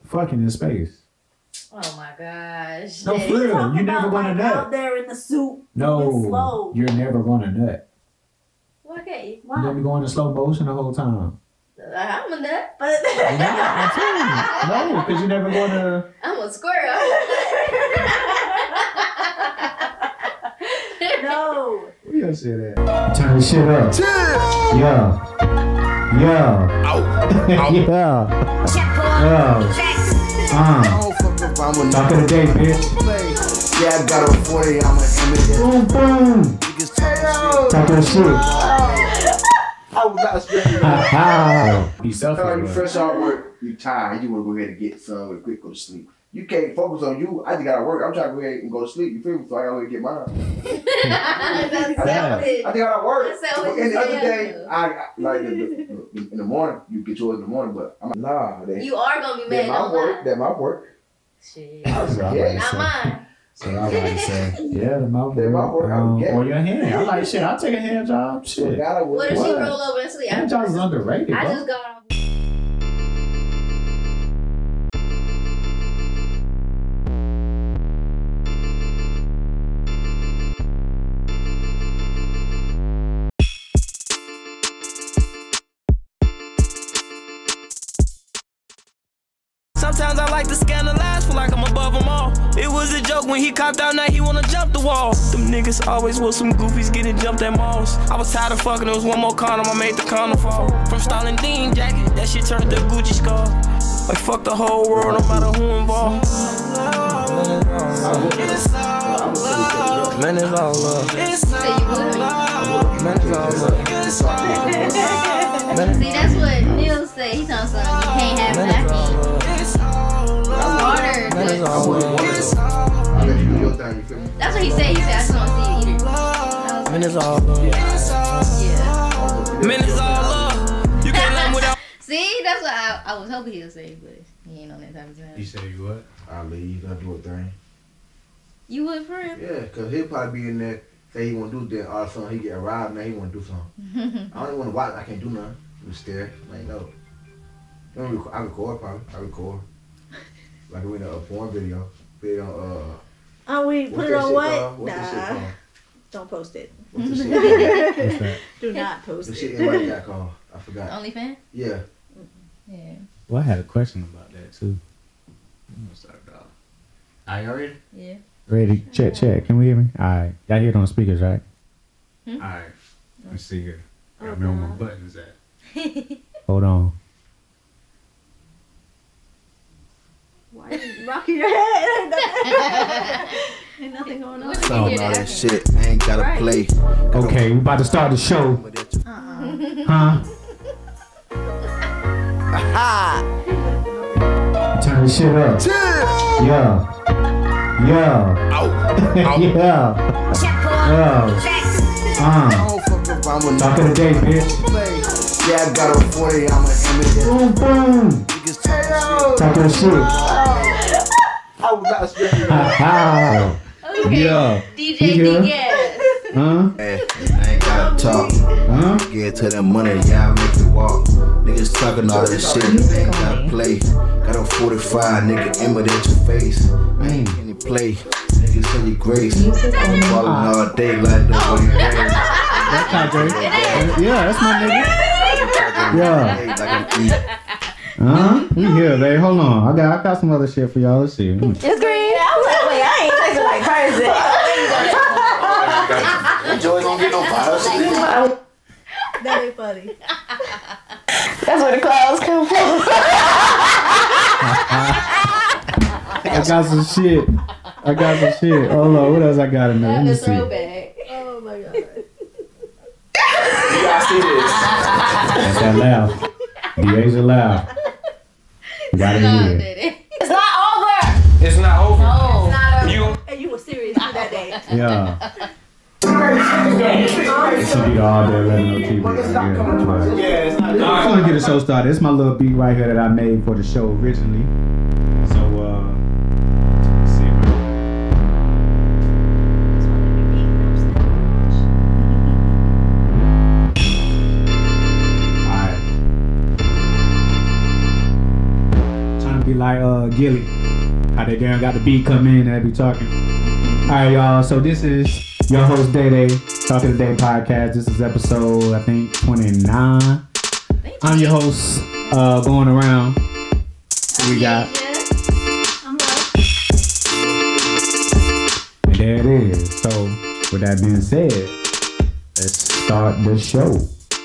fucking in space. Oh my gosh. No, for real. You're never gonna nut. Out there in the suit. No, slow. you're never gonna nut. Why can't you? You're gonna be going in slow motion the whole time. I'm a nut. But I'm telling you. No, because you're never gonna. I'm a squirrel. no. Where your shit at? Turn the shit up. Yeah. Yeah. Yeah. Yeah. Talk of the day, bitch. Yeah, I got a 40, I'm an image. Boom, boom. Talk that shit. I was not expecting that. Be selfish. You fresh out work, you tired, you want to go ahead and get some real quick, go to sleep. You can't focus on you. I just got to work. I'm trying to go ahead and go to sleep. You feel me? So I got to get mine. That's I think I got to work. That's what And the other you day, do. I like in the morning, you get yours in the morning, but I'm like, nah. You are going to be mad. That my work. That my work. Shit. Not mine. So I like say, yeah, the mouth That my work. on your hand. I like shit. I'll take a hand job. Shit. What if she roll over and sleep? Hand jobs is underrated, I bro. just got off. Sometimes I like to scandalize, feel like I'm above them all. It was a joke when he copped out, now he wanna jump the wall. Them niggas always was some goofies getting jumped at malls. I was tired of fucking, there was one more condom, I made the condom fall. From Stalin Dean jacket, that shit turned to Gucci scar. Like fuck the whole world, no matter who involved. Man, it's all love. Man, it's all love. See, that's what Neil said. He told something you can't have that. Water. That's what he said. He said, I just want to see you eat it. Man, it's all love. Yeah. Man, it's all love. You can't let him without. See, that's what I was hoping he would say, but he ain't on that type of time. You say you what? I'll leave. I'll do a thing. You would for him? Yeah, because he'll probably be in there, say he want to do that, all of a sudden he get arrived, now he want to do something. I don't even want to watch, I can't do nothing. I'm scared. Like, no. I record probably. I record. Like we in a porn video. Oh, we put it on what? What's that shit called? Don't post it. What's the shit? Do not post the it. shit everybody got called. I forgot. OnlyFans? Yeah. Yeah. Well, I had a question about that too. I'm gonna start it off. Are you ready? Yeah. Ready? Check. Can we hear me? Alright. Y'all hear it on the speakers, right? Alright. Let's see here. I got me on my buttons at. Hold on. Why are you rocking your head? Ain't nothing going on. All that shit. I ain't gotta play. Okay, we about to start the show. Huh? Turn the shit up. Yeah. Yeah. Yeah. Talk of the day, bitch. Yeah, I got a 40, I'm an image. Boom, boom. Talk that shit. I was not expecting that. Okay. Yeah. DJ Yeah. Diaz. Huh? Hey, I ain't gotta talk. Huh? Get to that money, yeah, I make it walk. Niggas talking all this shit, ain't gotta play. Got a 45, nigga, image at your face. I ain't any play. Niggas say you grace. Ballin' all day like the way you raise. That's not great. Yeah, that's my nigga. Yeah. Huh? We here, babe. Hold on. I got some other shit for y'all. Let's see. It's green. I was like, wait, I ain't texting like crazy. Joey don't get no files. That ain't funny. That's where the clouds come from. I got some shit. Hold on. What else I got in there? Let me see. Throwback. Oh my god. You guys see this? That's that loud. Deja loud. Got it here. It's not over. It's not over. No. It's not over. And you were serious for that day. Yeah. This should be all day letting no TV. Yeah, it's not. I'm gonna get the show started. It's my little beat right here that I made for the show originally. So let's see. Alright. Trying to Be like Gilly. How they damn got the beat come in and they be talking. Alright, y'all. So this is your host Day Day, Talking Today podcast. This is episode, I think, 29. I'm your host, going around. We got. And there it is. So, with that being said, let's start the show.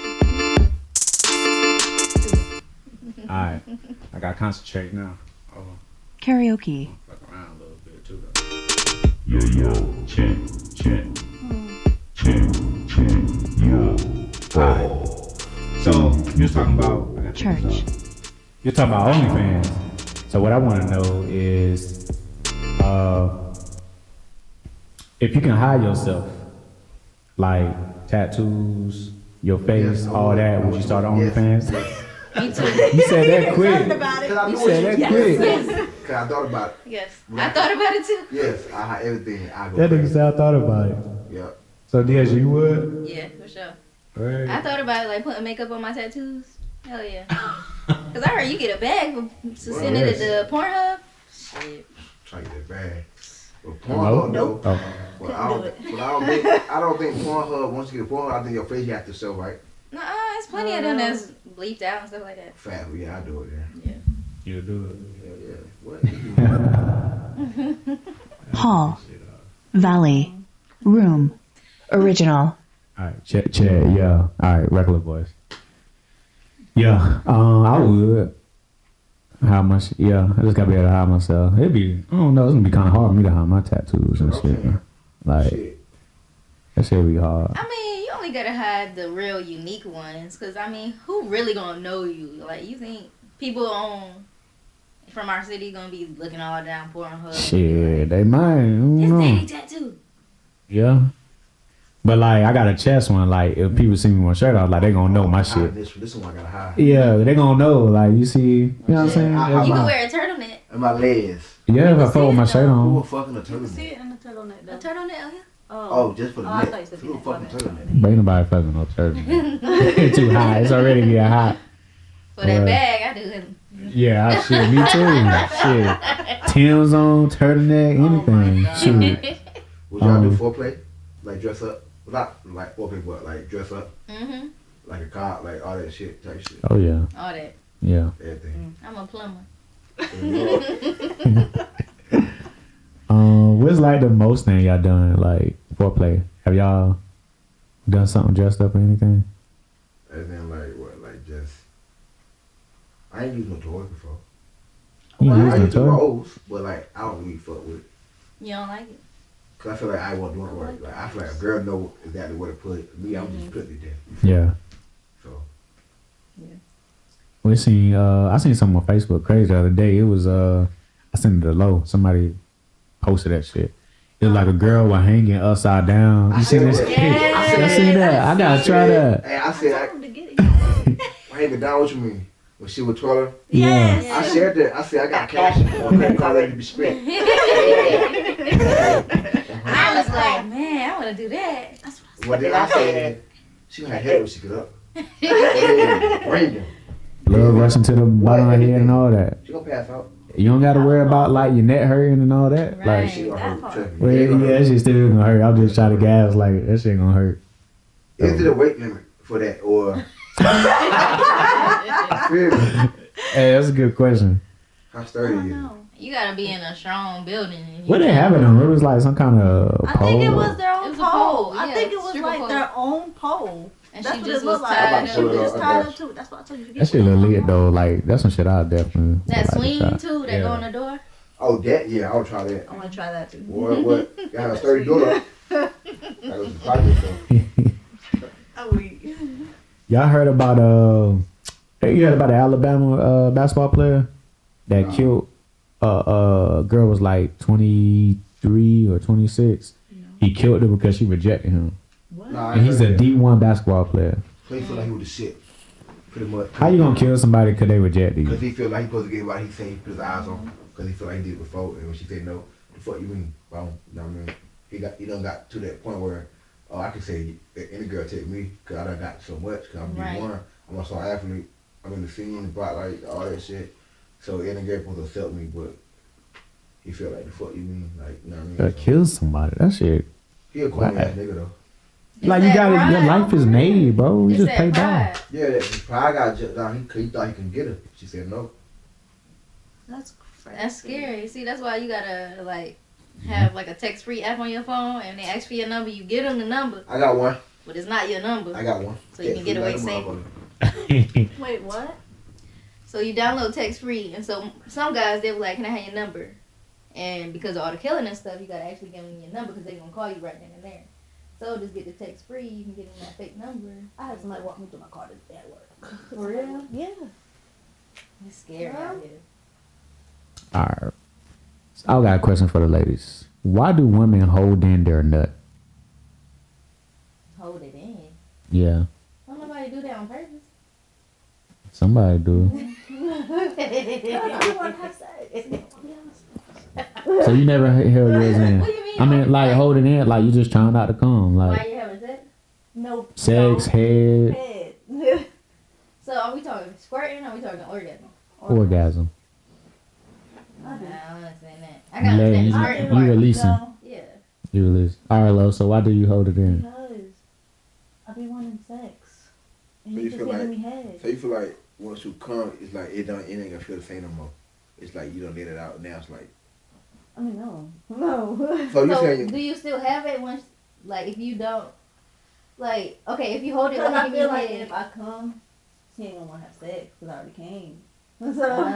Alright, I gotta concentrate now. Karaoke. Fuck around a little bit too though. Yo, check. Yo. Alright. So, you're talking about Church. You're talking about OnlyFans. So what I want to know is, if you can hide yourself, like tattoos, your face, all that, would you start OnlyFans? Me too. You said that quick. About it. You said that quick. Cause I thought about it. Yes. I thought about it too. Yes, I had everything. I go. That nigga said I thought about it. Yep. So Diaz, you would? Yeah, for sure. Right. I thought about it, like putting makeup on my tattoos. Hell yeah. Cause I heard you get a bag to send it to Pornhub. Shit. Try to get that bag. But No? Pornhub, Nope. Oh. Well, I don't think Pornhub. Once you get Pornhub, I think your face you have to show, right? Nah, it's plenty of them that's bleeped out and stuff like that. Fat, yeah, I do it. Yeah. You do it. Yeah. What? Hall. Valley. Room. Original. Alright, check, yeah. Alright, regular voice. Yeah, I would. How much? Yeah, I just gotta be able to hide myself. It'd be, I don't know, it's gonna be kind of hard for me to hide my tattoos and shit. Like, Shit. that shit be hard. I mean, you only gotta hide the real unique ones. Cause I mean, who really gonna know you? Like, you think people from our city gonna be looking all down Pornhub? Shit, they might. I don't His know. daddy tattoo. Yeah. But like, I got a chest one. Like, if people see me with my shirt off, like, they gonna know my shit. This one I gotta hide. Yeah, they gonna know. Like, you see, you know what I'm saying? I- You That's can my- wear a turtleneck. And my legs. Yeah, if I fuck with my shirt Who on. will fucking a You can see turtleneck? it in the turtleneck A though. turtleneck out here? Oh, just for the Oh, I neck. thought you said Who will that. fucking My bad. turtleneck? But ain't nobody fucking no turtleneck. It's too hot. It's already getting hot. For that Right. bag, I do it. Yeah, shit, me too. Shit. Tim's on, turtleneck, anything. Shoot. Would y'all do foreplay? Like dress up? Not like foreplay, but like dress up? Mm-hmm. Like a cop, like all that shit type shit. Oh, yeah. All that. Yeah. Everything. I'm a plumber. What's like the most thing y'all done, like, foreplay? Have y'all done something dressed up or anything? Everything like what? Like just. I ain't used no toys before. You I using a used to toy? rolls, but like I don't really fuck with it. You don't like it? Cause I feel like I won't do it right. Like I feel like a girl know exactly where to put it. Me, I'm just putting it there. Yeah. So We seen, I seen something on Facebook crazy the other day. It was, I sent it to Low. Somebody posted that shit. It was like a girl was hanging upside down. You seen this? Yes. I seen that. I gotta try that. hey, I said Told him to get it. hang it down. What you mean? When she was twirling, Yeah. I shared that. I said I got cash. Okay, call ready to be spent. I was like, man, I want to do that. That's what What did I say? She had head when she got up. Ringing. Blood rushing to the bottom of her head and all that. She gonna pass out. You don't gotta worry about like your neck hurting and all that. Right. Like, She gonna that hurt. part. Trust me. well, It gonna yeah, hurt. she still gonna hurt. I'm just trying to gas like that shit gonna hurt. Is it a weight limit for that or? Feel me? Hey, that's a good question. How sturdy is it? No. You gotta be in a strong building. What they have it on? It was like some kind of I pole. think it was their It own was a pole. pole, I yeah, think it was stripper like pole. their own pole. And That's she what just it was looked like. tied She was up. just tied up to it. That's why I told you to get That shit look lit though. Like that's some shit I definitely. That would like to swing try. too, that go on the door. Oh, that? Yeah, I'll try that. I want to try that too. What? Got a sturdy door. That was the project though. Oh, we. Y'all heard about you heard about the Alabama basketball player that killed girl was like 23 or 26. He killed her because she rejected him. Nah, And he's a D1 basketball player. So he feel like he was the shit. Pretty much. How you gonna kill somebody because they reject you? Because he feel like he supposed to get everybody he say he put his eyes on. Because he feel like he did it before. And when she said no, the fuck you mean? Boom. You know what I mean? He done got to that point where, I can say any girl take me because I done got so much. Because I'm Right. D1. I'm also an athlete. I'm in the scene, spotlight, all that shit. So any girl supposed to accept me, but he feel like the fuck you mean, like you know what I mean? Gotta kill somebody. That shit. He a corny ass nigga though. Like you got your life is made, bro. You It's just pay that back. pride. Yeah, that pride got jumped down. He thought he can get her. She said no. That's crazy. That's scary. See, that's why you gotta like have like a text-free app on your phone, and they ask for your number. You give them the number, I got one. but it's not your number. I got one. So you can get away safe. Wait, what? So you download text-free, and so some guys they were like, "Can I have your number?" And because of all the killing and stuff, you gotta actually give them your number because they're gonna call you right then and there. So just get the text-free. You can get them that fake number. I had somebody walk me through my car today at work. For real? Yeah. It's scary out here. All right. So I got a question for the ladies. Why do women hold in their nut? Hold it in. Yeah, Don't nobody do that on purpose. somebody do. Everyone has sex. So you never held yours in? What do you mean? I mean, like hold it in, like you just trying not to come, Why like you having sex? No. sex, head, Head. So are we talking squirting or are we talking orgasm? orgasm. I do. Nah, I don't understand that. I got Let understand you- the I squirting do. part. You releasing. No, Yeah. You release. All right, Lo. So why do you hold it in? because I be wanting sex. And So you you just feel giving like- me head. So you feel like once you come, it's like it ain't gonna feel the same no more. It's like you don't let it out. Now it's like. I mean, no. No. So you So saying do you still have it once, like if you don't, like, okay, if you hold it Because like I in feel your like head. if I come, she ain't gonna want to have sex because I already came. So,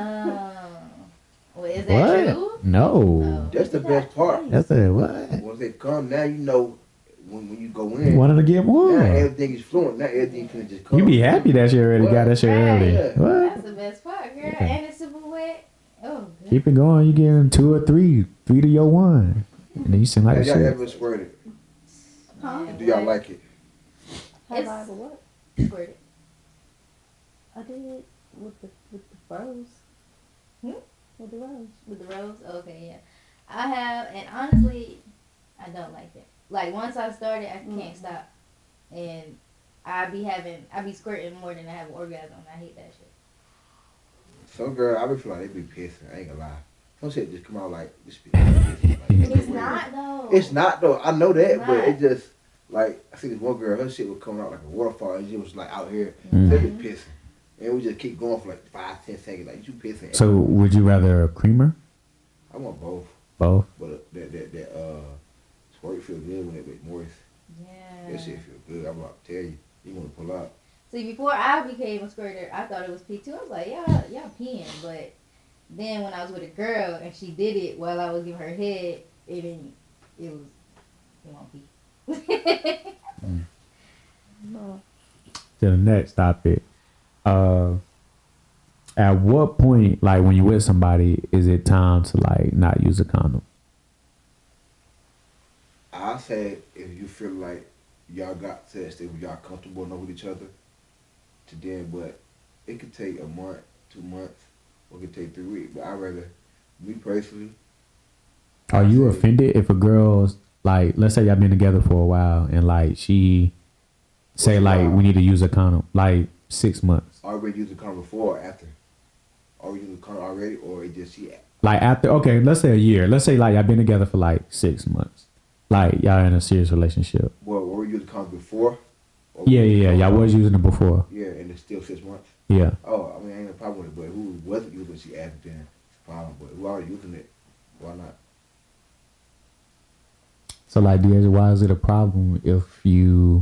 Well, is that true? What? No. that's the best part? That's a what? Once they come, now you know when you go in. You wanted to get Now more. everything is fluent. Now everything can just come. You be happy that you already got that shit Right. early. Yeah. What? That's the best part, girl. Yeah. And it's super wet. Oh, good. Keep it going. You getting 2 or 3, 3 to your 1, and then you seem like Have y'all shit. ever squirted? huh? Do y'all like it? Have It's- I ever what? Squirted. I did with the rose. Hmm? With the rose. With the rose? Okay, yeah. I have, and honestly, I don't like it. Like, once I started, I can't stop. And I be squirting more than I have an orgasm. I hate that shit. Some girl, I be feel like they be pissing. I ain't gonna lie. Some shit just come out like this. Be pissing. Like, It's not, though. It's not though. I know that, It's but not. it just like I see this one girl. Her shit was coming out like a waterfall, and she was like out here. Mm. They be pissing, and we just keep going for like 5-10 seconds. Like you pissing. So would you rather a creamer? I want both, Both. but that squirt feel good when it be moist. Yeah. That shit feel good. I'm about to tell you, you want to pull out. See, before I became a squirter, I thought it was pee too. I was like, y'all peeing. But then when I was with a girl and she did it while I was giving her head, it won't pee. No. To the next topic. At what point, like when you with somebody, is it time to like not use a condom? I said if you feel like y'all got sex, if y'all comfortable enough with each other, to then, but it could take a month, 2 months, or it could take 3 weeks. But I rather, me personally, Are you offended if a girl's like, let's say y'all been together for a while and like she say like we need to use a condom, like 6 months, already used the condom before or after? Already used the condom already, or it just she? like after, okay, let's say a year, let's say like y'all been together for like 6 months, like y'all in a serious relationship. Well, were you using the condom before? Or Yeah, y'all was using it before. Yeah, and it's still 6 months. Yeah. Oh, I mean, I ain't no problem with it, but who wasn't using it, she asked then, it's a problem. But who already using it, why not? So like, Deja, why is it a problem if you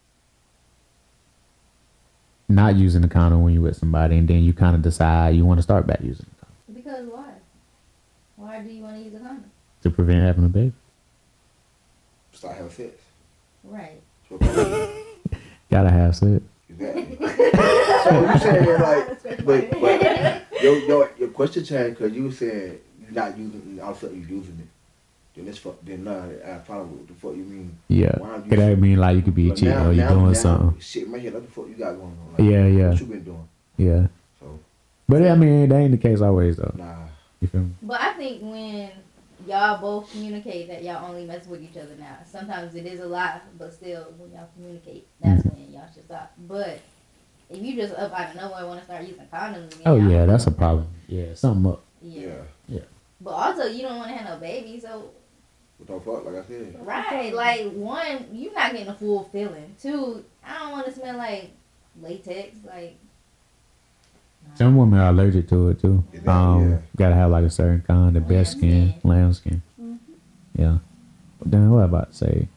not using the condom when you with somebody and then you kind of decide you want to start back using the condom Because why? Why do you want to use a condom? to prevent having a baby? Start having sex. Right. So, Gotta have sex. exactly. So you saying like, but your question changed because you were saying you're not using it, all of a sudden you're using it. Then that's fuck. Then nah, I follow what the fuck you mean. Yeah. Why don't you- Could that mean like you could be But cheating or you doing something? Shit, man, what the fuck you got going on? Yeah. What you been doing? Yeah. So But I mean, that ain't the case always though. nah. You feel me? But I think when y'all both communicate that y'all only mess with each other now, sometimes it is a lot, but still, when y'all communicate, that's when y'all should stop. But if you just up out of nowhere want to start using condoms again. Oh yeah, that's a problem. Yeah, something up. Yeah. Yeah. But also, you don't want to have no baby, so. What the fuck? Like I said. Right. Like, one, you're not getting a full feeling. Two, I don't want to smell like latex. Like. Some women are allergic to it too. Yeah. Gotta have like a certain kind of best skin, lamb skin. Yeah. But then what about to say?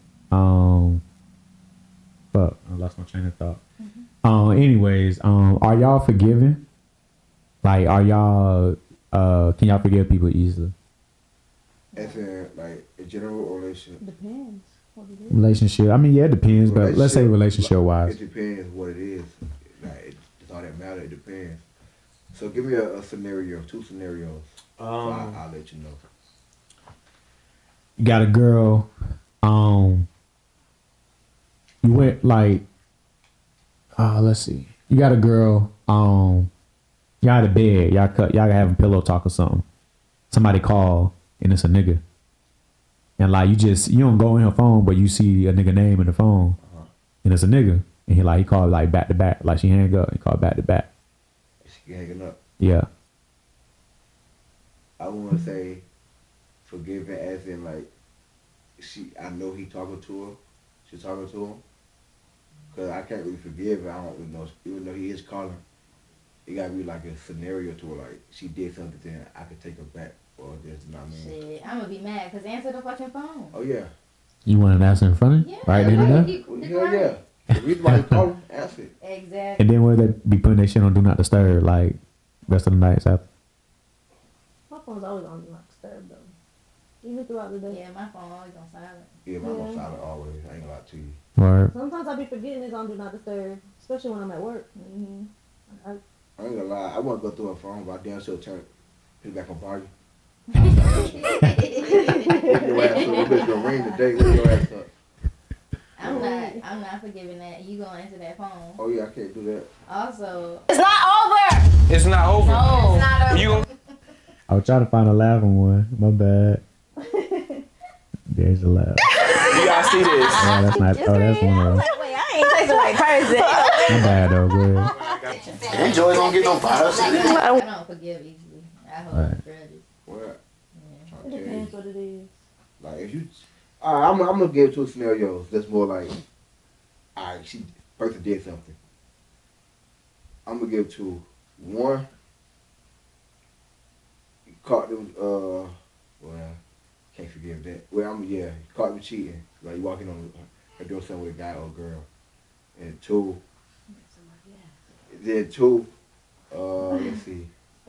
Fuck, I lost my train of thought. Anyways, are y'all forgiving? Like, are y'all can y'all forgive people easily? As in, like, a general relationship. Depends. What it is. Relationship. I mean, yeah, it depends, but let's say relationship wise. It depends what it is. Like, it's all that matter. It depends. So give me a scenario, 2 scenarios. So I'll let you know. You got a girl. You went like. Let's see. You got a girl. Y'all at a bed. Y'all having pillow talk or something. Somebody call and it's a nigga. And like you don't go in her phone, but you see a nigga name in the phone, and it's a nigga. And he called like back to back, like she hang up and called back to back. She hanging up. Yeah. I want to say forgiving as in like I know he talking to her. She's talking to him. Cause I can't really forgive. I don't really know. Even though he is calling, it gotta be like a scenario to where like she did something, then I could take her back or just not mean. Shit, I'm gonna be mad because answer the fucking phone. Oh yeah. You want an answer in front of you? Yeah. Right then and there? Hell yeah. The reason why he calling, answer it. Exactly. And then where they be putting that shit on do not disturb, like rest of the nights after. My phone's always on do not disturb though. Even throughout the day. Yeah, my phone always on silent. Yeah, mine's on silent always. I ain't gonna lie to you. Word. Sometimes I be forgetting it's on do not disturb, especially when I'm at work. I ain't gonna lie. I want to go through her phone, but I damn sure turn it back on party. I'm Your ass up. This bitch gonna ring today. Wake your ass up. not forgiving that. You gonna answer that phone. Oh yeah, I can't do that. Also, It's not over. It's not over. no, it's not over. You I was trying to find a laughing one. My bad. There's a laugh. you gotta see this. Oh, that's not. Oh, that's one of them. Wait, I ain't taking like person. My bad though. Go ahead. Ain't Joey gonna get no vibes. I don't forgive easily. I hold Alright. grudges. What? Yeah. Trying It to tell you. depends what it is. Like if you, I'm gonna give 2 scenarios. That's more like, alright, she person did something. I'm gonna give 2. One, you caught them. Well, can't forgive that. Well, you caught them cheating. Like you walking on her doing something with a guy or a girl. And 2. Then 2. Let's see.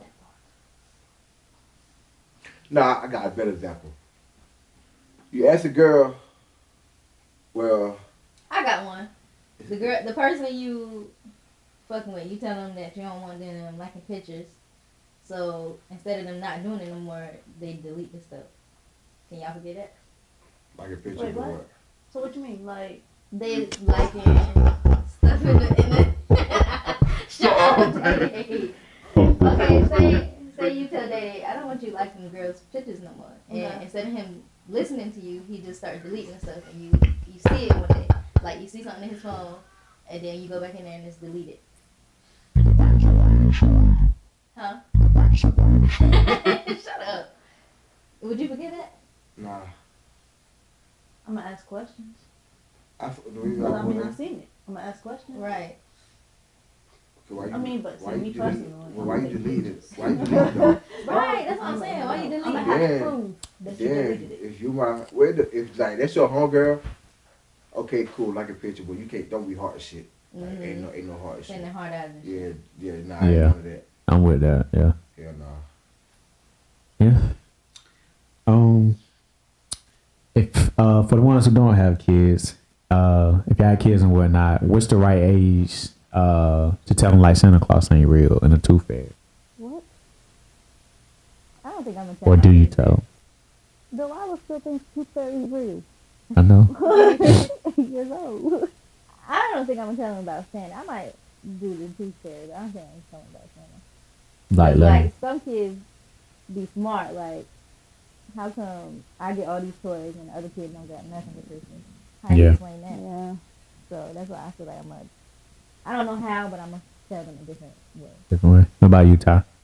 Nah, I got a better example. You ask a girl, well, I got one. The person you fucking with, you tell them that you don't want them liking pictures. So instead of them not doing it no more, they delete the stuff. Can y'all forget that? like a picture Wait, of what? what? So what you mean? Like, They liking stuff in the shut up, Daddy. Okay, say you tell Daddy, I don't want you liking girls' pictures no more. And instead of him listening to you, he just starts deleting stuff, and you see it one day. Like you see something in his phone, and then you go back in there and it's deleted. Huh? Shut up. Would you forget that? Nah. I'm gonna ask questions. The reason Well, I mean, wouldn't- I've seen it. I'm gonna ask questions. Right. So why I mean, but why see, you me delete- personally, well, why you I'm delete it? Why you delete it though? Right, that's what I'm saying. Why you I'm delete gonna it? have Yeah. to prove that you Then deleted it. if you if like that's your homegirl, okay, cool, like a picture, but you can't. Don't be hard as shit. Like, ain't no hard as shit. Sending hard eyes and shit. Yeah, nah, I ain't Yeah. none of that. I'm with that. Yeah. Hell nah. Yeah. If for the ones who don't have kids, if you have kids and whatnot, what's the right age to tell them like Santa Claus ain't real and a tooth fairy? What? I don't think I'm gonna tell Or my do you kids tell them? Though I would still think Tooth Fairy is real. I know. 8 years old. I don't think I'm gonna tell them about Santa. I might do the tooth fairy, but I don't think I'm gonna tell them about Santa. Like, let 'em- Like some kids be smart. Like, how come I get all these toys and the other kids don't get nothing for Christmas? How do you Yeah. explain that? Yeah. So that's why I feel like I don't know how, but I'm gonna tell them a different way. Different way. What about you, Ty? I'm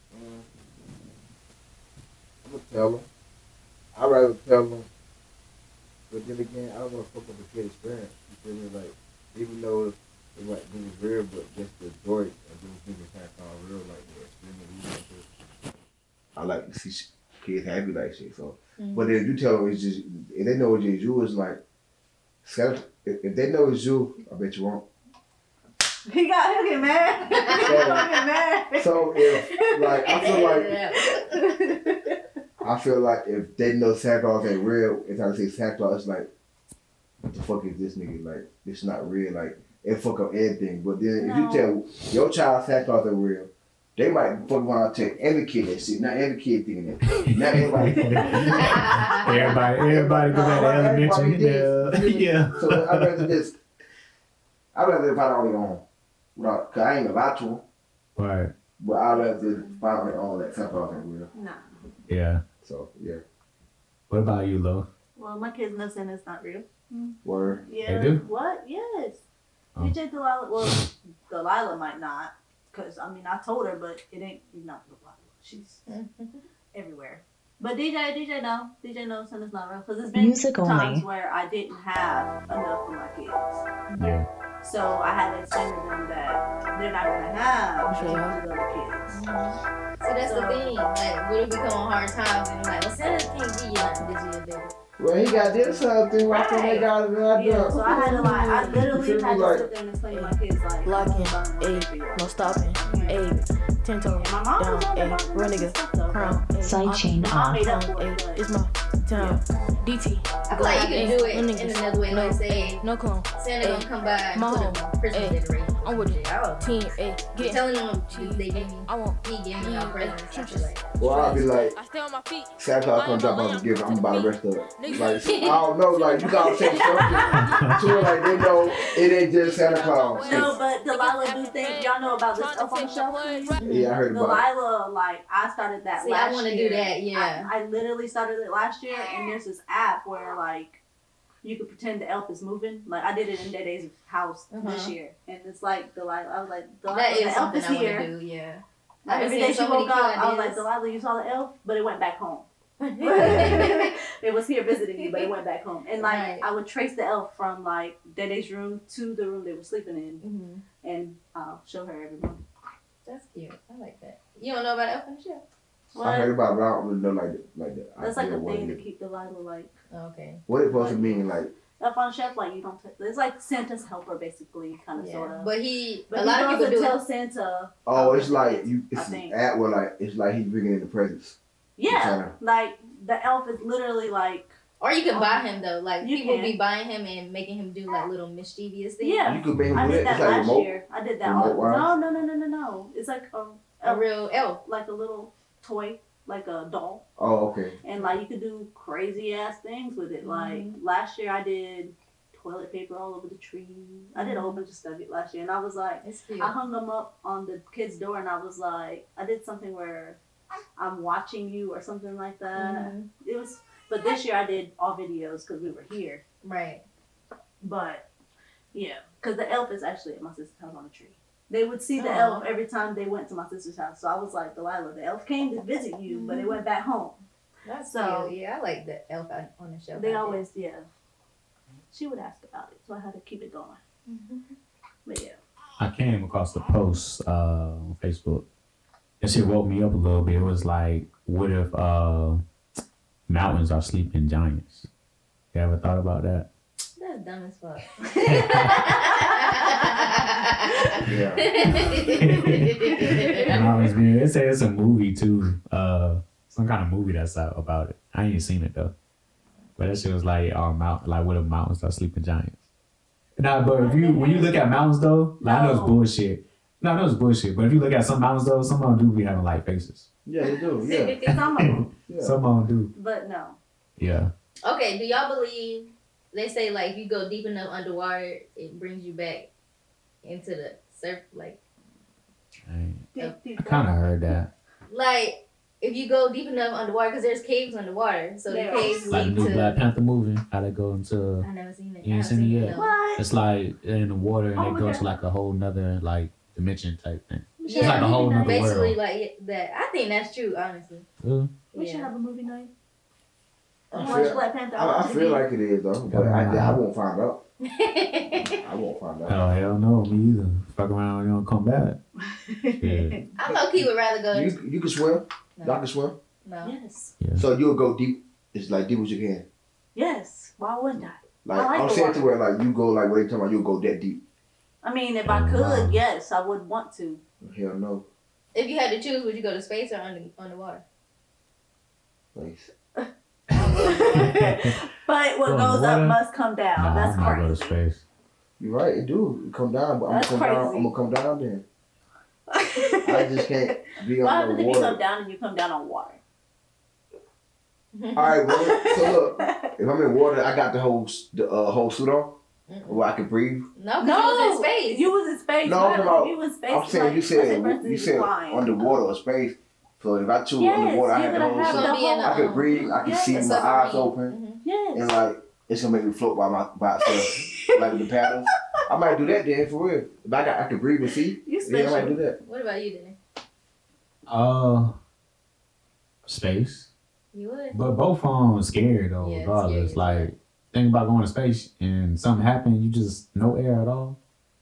gonna tell them. I'd rather tell them. But then again, I don't want to fuck up the kid experience. You feel me? Like, even though it might be real, but just the joy of those niggas have all real, like the experience. I like to see kids happy like shit. So, but if you tell them it's just, if they know it's just you, it's like, if they know it's you, I bet you won't. He got him mad. So if, like, I feel like if they know Santa Claus ain't real, if I say Santa Claus, it's like, what the fuck is this nigga? Like, it's not real. Like, it fuck up everything. But then if you tell your child Santa Claus ain't real, they might fuck around and tell every kid that shit. Not every kid thinking that. Not everybody. everybody go back to elementary. Yeah. So I'd rather find out on your own. Cause I ain't gonna lie to them. Right. But I'd rather find out on your own that Santa Claus ain't real. Nah. Yeah. So yeah. What about you, Lo? Well, my kids know Santa's not real. Word. Yeah. They do? What? Yes. Oh. DJ Delilah. Well, Delilah might not, cause I mean I told her, but it ain't not Delilah. She's everywhere. But DJ knows Santa's not real, cause there's been Music times only. where I didn't have enough for my kids, Yeah. so I had to explain to them that they're not gonna have Sure. the other kids. So that's the thing. Like, what if we come on hard times and like, well, Santa can't give you nothing this year, baby. Well, he got this something right from that guy. Yeah, so I had to like, I literally Feel had me to like- sit there and explain to my kids like, Locking, ayy, no stopping, ayy, 10 toes, my mom down, was on ayy, that real nigga, crown, ayy, Sidechain I off. made up for it, ayy, but it's my town, DT, I feel like you can do it in another way. Like, say, no clone, Santa gonna come by and My put home. a Christmas Ayy. decoration. I'm with it, I was team, ayy, get telling them they give me, I want, he give me y'all presents. I feel like. Well, I'll be like, I stay on my feet, Santa Claus come drop off the gift. I'm about the rest of it. Like, I don't know. Like, you gotta say something to it. Like, they know it ain't just Santa Claus. no, but Delilah do think y'all know about this Elf on the Shelf. Yeah, I heard about it. Delilah, like I started that See, last I want to year. do that. Yeah. I literally started it last year, and there's this app where like you could pretend the elf is moving. Like I did it in Dede's house this year, and it's like Delilah. I was like, Delilah, That the is elf something is I here. want to do. Yeah. Like, every day she woke up, I was like, Delilah, you saw the elf, but it went back home. It was here visiting you, but it went back home. And like Right. I would trace the elf from like Dede's room to the room they were sleeping in, and I'll show her every morning. That's cute. I like that. You don't know about Elf on the Shelf? I heard about it, but I don't really know like the That's like idea a of what thing it to is. keep Delilah like Okay. What it supposed to mean? Like, Elf on the Shelf. Like you don't. It's like Santa's helper, basically, kind of Yeah. sort of. But he, But a lot of people do tell it. Santa. oh, it's like you. I It's an think. app where like it's like he's bringing in the presents. Yeah, Kinda. like the elf is literally like. Or you can buy him though. Like You people can. be buying him and making him do like little mischievous things. Yeah, You could make him I do did that. It's that like last remote. year. I did that. Remote wise? No. It's like A real elf. like a little toy, like a doll, Oh, okay. and like you could do crazy ass things with it. Like last year, I did toilet paper all over the tree. I did a whole bunch of stuff last year, and I was like, It's cute. I hung them up on the kid's door, and I was like, I did something where I'm watching you or something like that. It was, but this year I did all videos because we were here. Right. But yeah, because the elf is actually at my sister's house on the tree. They would see the Aw. elf every time they went to my sister's house. So I was like, Delilah, the elf came to visit you, but it went back home. That's So- cute. Yeah, I like the elf on the shelf. They idea. always, yeah. She would ask about it, so I had to keep it going. But yeah. I came across the post on Facebook. That shit woke me up a little bit. It was like, what if mountains are sleeping giants? You ever thought about that? That's dumb as fuck. Yeah. Mountains, man. They say it's a movie too. Some kind of movie that's out about it. I ain't seen it though. But that shit was like, like what if mountains are sleeping giants? Nah, but if when you look at mountains though, like, I know it's bullshit. No, I know it's bullshit. But if you look at some mountains though, some of them do be having like faces. Yeah, they do. Yeah. Some of them, Yeah. Some of them do. but no. Yeah. Okay, do y'all believe they say like if you go deep enough underwater, it brings you back into the surf like I kind of heard that. like if you go deep enough underwater because there's caves underwater, so the There caves Like the lead new to. Black Panther movie, how they go into, I never seen it. You ain't I haven't seen it yet? no. What? it's like in the water and Oh, they go okay. to like a whole nother like dimension type thing. We should Yeah, It's like have a whole movie nother night. Basically, world. like that. I think that's true, honestly. Really? We should Yeah. have a movie night. I Watch feel- Black Panther. I feel like it is though, but I won't find out. I won't find out. Oh hell no, me either. Fuck around, you don't come back. Yeah. I low key would rather go. You can swim. No. Y'all can swim. No. Yes. So you'll go deep. It's like deep as you can. Yes. Why wouldn't I? Like I like I'm the saying water. to where like you go like what they talking about. You'll go that deep. I mean, if I could, Wow. yes, I would want to. Hell no. If you had to choose, would you go to space or underwater? Thanks. But what Go in goes the up water? must come down. Nah, That's I'm not going to crazy. space. You're right. It do. It come down, but I'm That's gonna come down. crazy. I'm gonna come down then. I just can't be What on happens the if you come water. down and you come down on water? All right, well, so look, if I'm in water, I got the whole suit on, where I can breathe. No, 'cause you was in space. You was in space. No, What I'm happens about- if you in space? I'm saying like, you said versus flying? underwater or space. So if I choose Yes, underwater, I you're had the gonna whole have suit. the Be in whole. I can breathe. I can Yes. see A my eyes submarine. open, Yes. and like it's gonna make me float by itself, like with the paddles. I might do that then for real. If I can breathe and see, You yeah, I might special. do that. What about you, then? Space. You would. But both of them scary though, Yeah, regardless. scary. Like, think about going to space and something happen, you just no air at all.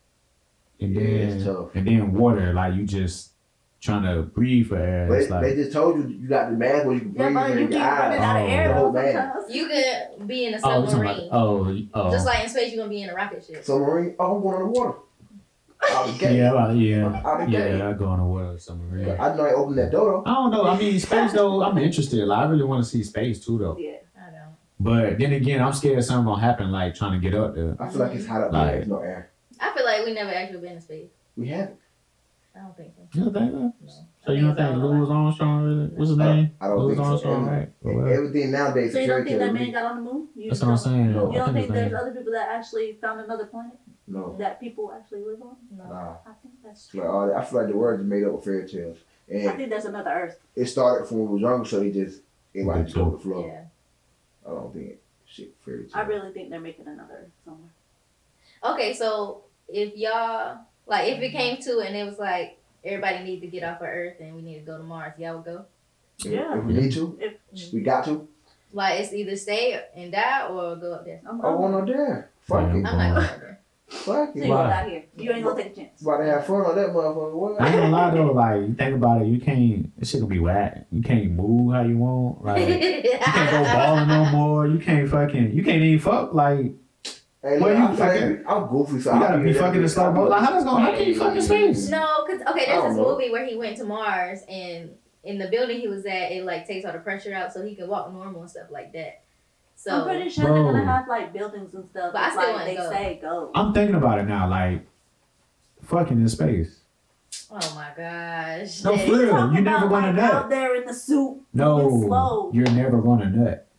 And Yeah, then it's tough. and then water, like you just trying to breathe for air. But It's like they just told you you got the mask where you can Yeah, breathe but you in keep your running eyes. out of Oh. air The whole though man. sometimes. You could be in a oh, you're talking submarine. about, oh, Just like in space, you're gonna be in a rocket ship. Submarine. Oh, I'm going on the water. Out the gate. yeah, Out the yeah, gate. I go on the water submarine. I know I opened that door though. I don't know. I mean, space though. I'm interested. Like, I really want to see space too, though. Yeah. I don't. But then again, I'm scared something gonna happen. Like trying to get up there. I feel like it's hot up Like- there. There's no air. I feel like we never actually been in space. We haven't. I don't think so. You don't think that? No. So you don't it's all think a lie. Louis Armstrong? Really? What's his name? I don't Louis think so. Armstrong, right? Or whatever. Everything nowadays So is you don't fairy think that tale. man got on the moon? You That's what I'm don't- saying. No. You don't think his there's name- other people that actually found another planet No. that people actually live on? No. Nah. I think that's It's true. like all that. I feel like the words are made up of fairy tales. I And think there's another Earth. it started from when we was younger, so everybody just go with the flow. Yeah. I don't think shit fairy tale. I really think they're making another Earth somewhere. Okay, so if y'all like, if it came to it and it was like everybody needs to get off of Earth and we need to go to Mars, y'all would go. Yeah. If we need to, If we got to. Like, it's either stay and die or go up there. I'm I want going. no there. Fuck Yeah. it. I'm not going up there. Fuck So it. you Why? out here. You ain't gonna take a chance. About to have fun on that motherfucker. What? I ain't gonna lie though. Like you think about it, you can't. This shit gonna be whack. You can't move how you want. Like you can't go balling no more. You can't even fuck. Like Hey, Well, look, you I'm fucking- I'm goofy, so you I'll gotta be there. fucking in slow mo. Like how can you fuck in space? No, because, okay, I there's don't this know. movie where he went to Mars and in the building he was at, it like takes all the pressure out so he can walk normal and stuff like that. So, I'm pretty sure they're Bro. gonna have like buildings and stuff. But I It's still like wanna they go. say go. I'm thinking about it now. Like fucking in space. oh my gosh. No, That- for real. Talking You never about, gonna like, nut. out there in the suit. moving No, slow. you're never gonna nut.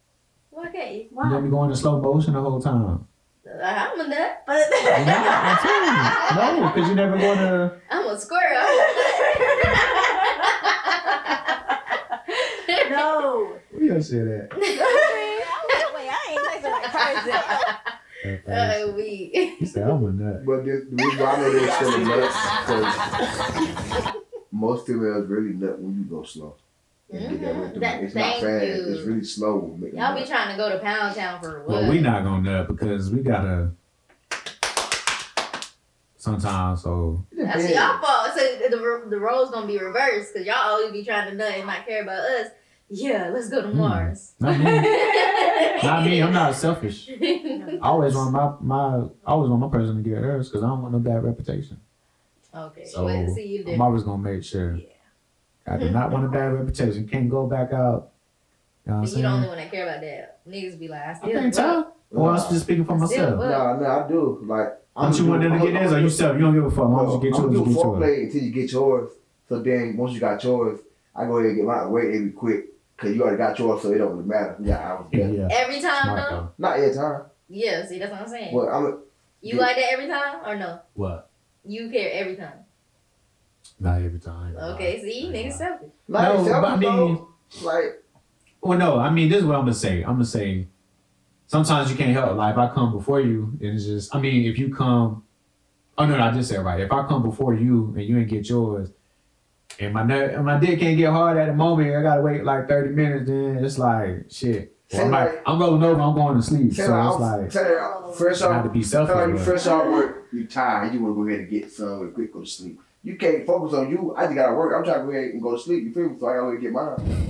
Why can't you? You're Why? gonna be going in slow motion the whole time. I'm a nut. But You're not, I'm telling you. No, because you're never gonna. I'm a squirrel. no. Where your shit at? We. You said I'm a nut. But the reason why I know they're still nuts because most females really nut when you go slow. And get that rhythm. That- It's not thank fast. you. It's really slow. When making Y'all be nut. trying to go to Pound Town for what? Well, we not gonna nut because we gotta. Sometimes, so It That's depends. y'all fault. So the role's gonna be reversed because y'all always be trying to nut and not care about us. Yeah, let's go to Mars. not me. Not me. I'm not selfish. I always want my person to get hers because I don't want no bad reputation. Okay, So well, see you I'm there. always gonna make sure. I do not want a bad reputation. Can't go back out. You know what I'm You saying? the only one that care about that. Niggas be like, I I still. can't tell. Well, I'm just speaking for myself. Still, No, I do. Like, Don't you want them to get theirs or you self? You don't give a fuck. As long as you get I'm yours, you gonna do get yours. foreplay until you get yours. So then, once you got yours, I go ahead and get mine. Wait, every quick. Because you already got yours, so it don't really matter. Yeah, I was there. Yeah. Every time Smart though. though. Not every time. Yeah, see that's what I'm saying. But I'm You like that every time or no? What? You care every time. Not every time. Okay, see, niggas selfish. not No, selfish, but I mean, though. Like, well, no. I mean, this is what I'm gonna say. I'm gonna say, sometimes you can't help. Like if I come before you, and it's just. I mean, if you come Oh no, I just said right. If I come before you and you ain't get yours, and my dick can't get hard at the moment, I gotta wait like 30 minutes. Then it's like shit. Well, I'm rolling over. I'm going to sleep. So it's like fresh I off. have to be selfish. You fresh off work. You tired. You want to go ahead and get some real quick. Go to sleep. You can't focus on you. I just gotta work. I'm trying to go ahead and go to sleep. You feel me? So I gotta go and get mine.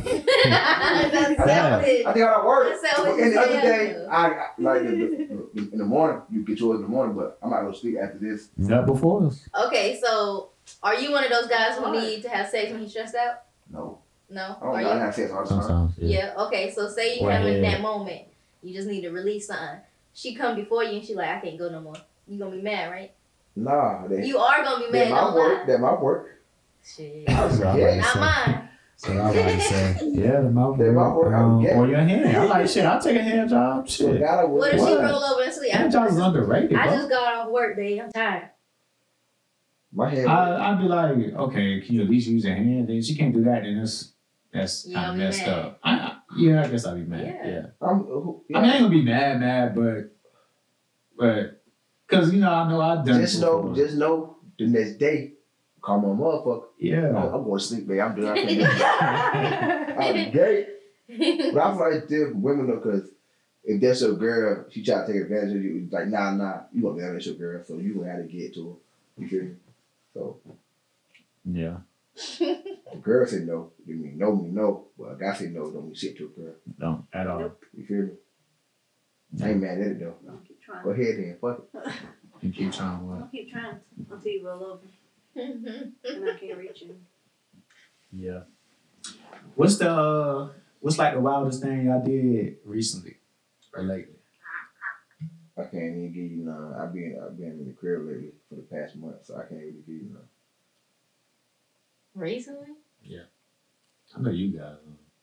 I think I gotta work. And the other day, I like in the morning. You get yours in the morning, but I'm not gonna sleep after this. Not before us. Okay, so are you one of those guys who need to have sex when he's stressed out? No. No? I don't Are gotta you? have sex all the time. Yeah. Okay, so say you Or having head. that moment. You just need to release something. She come before you and she like, I can't go no more. You gonna be mad, right? Nah. You are gonna be mad. That my work. That my work. Shit. Yeah. Not mine. So I about to say, yeah, the mouth That my work. or your hand. I like shit. I'll take a hand job. So Shit. What if she What? roll over and sleep? Hand jobs is underrated, I bro. just got off work, babe. I'm tired. My hand. I'd be like, okay, can you at least use your hand? Then she can't do that, then that's You kind of gonna be messed mad. up. I guess I'll be mad. Yeah. Yeah. I mean, I ain't gonna be mad, but, cause I know I've done Just it know, before. just know, the next day, call my motherfucker. Yeah. I'm going to sleep, babe. I'm done. I can't. I'm gay. But I feel like different women though, cause if that's your girl, she try to take advantage of you. It's like, nah, you gonna be honest, that's your girl, so you gonna have to get to her. You feel me? So Yeah. the girl say no. You mean no. But a guy say no, don't mean shit to a girl. Don't at all. You feel me? I ain't mad at it though. I'll keep trying. Go ahead then, fuck it. You keep trying what? I'll keep trying until you roll over and I can't reach you. Yeah. What's like the wildest thing y'all did recently or lately? I can't even give you none. I've been in the crib lately for the past month, so I can't really give you none. Recently? Yeah. I know you guys.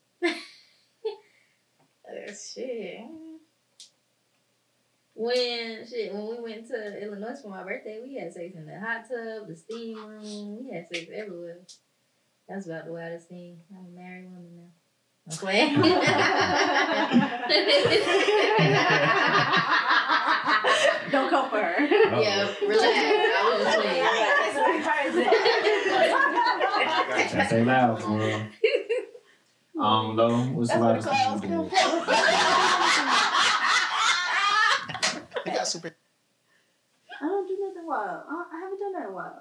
Shit. When we went to Illinois for my birthday, we had sex in the hot tub, the steam room. We had sex everywhere. That's about the wildest thing. I'm a married woman now. I'm playing. Don't come for her. Yeah, relax. I was just That say loud, for real. I don't know. What's the wildest thing you did? I don't do nothing wild. I haven't done that wild.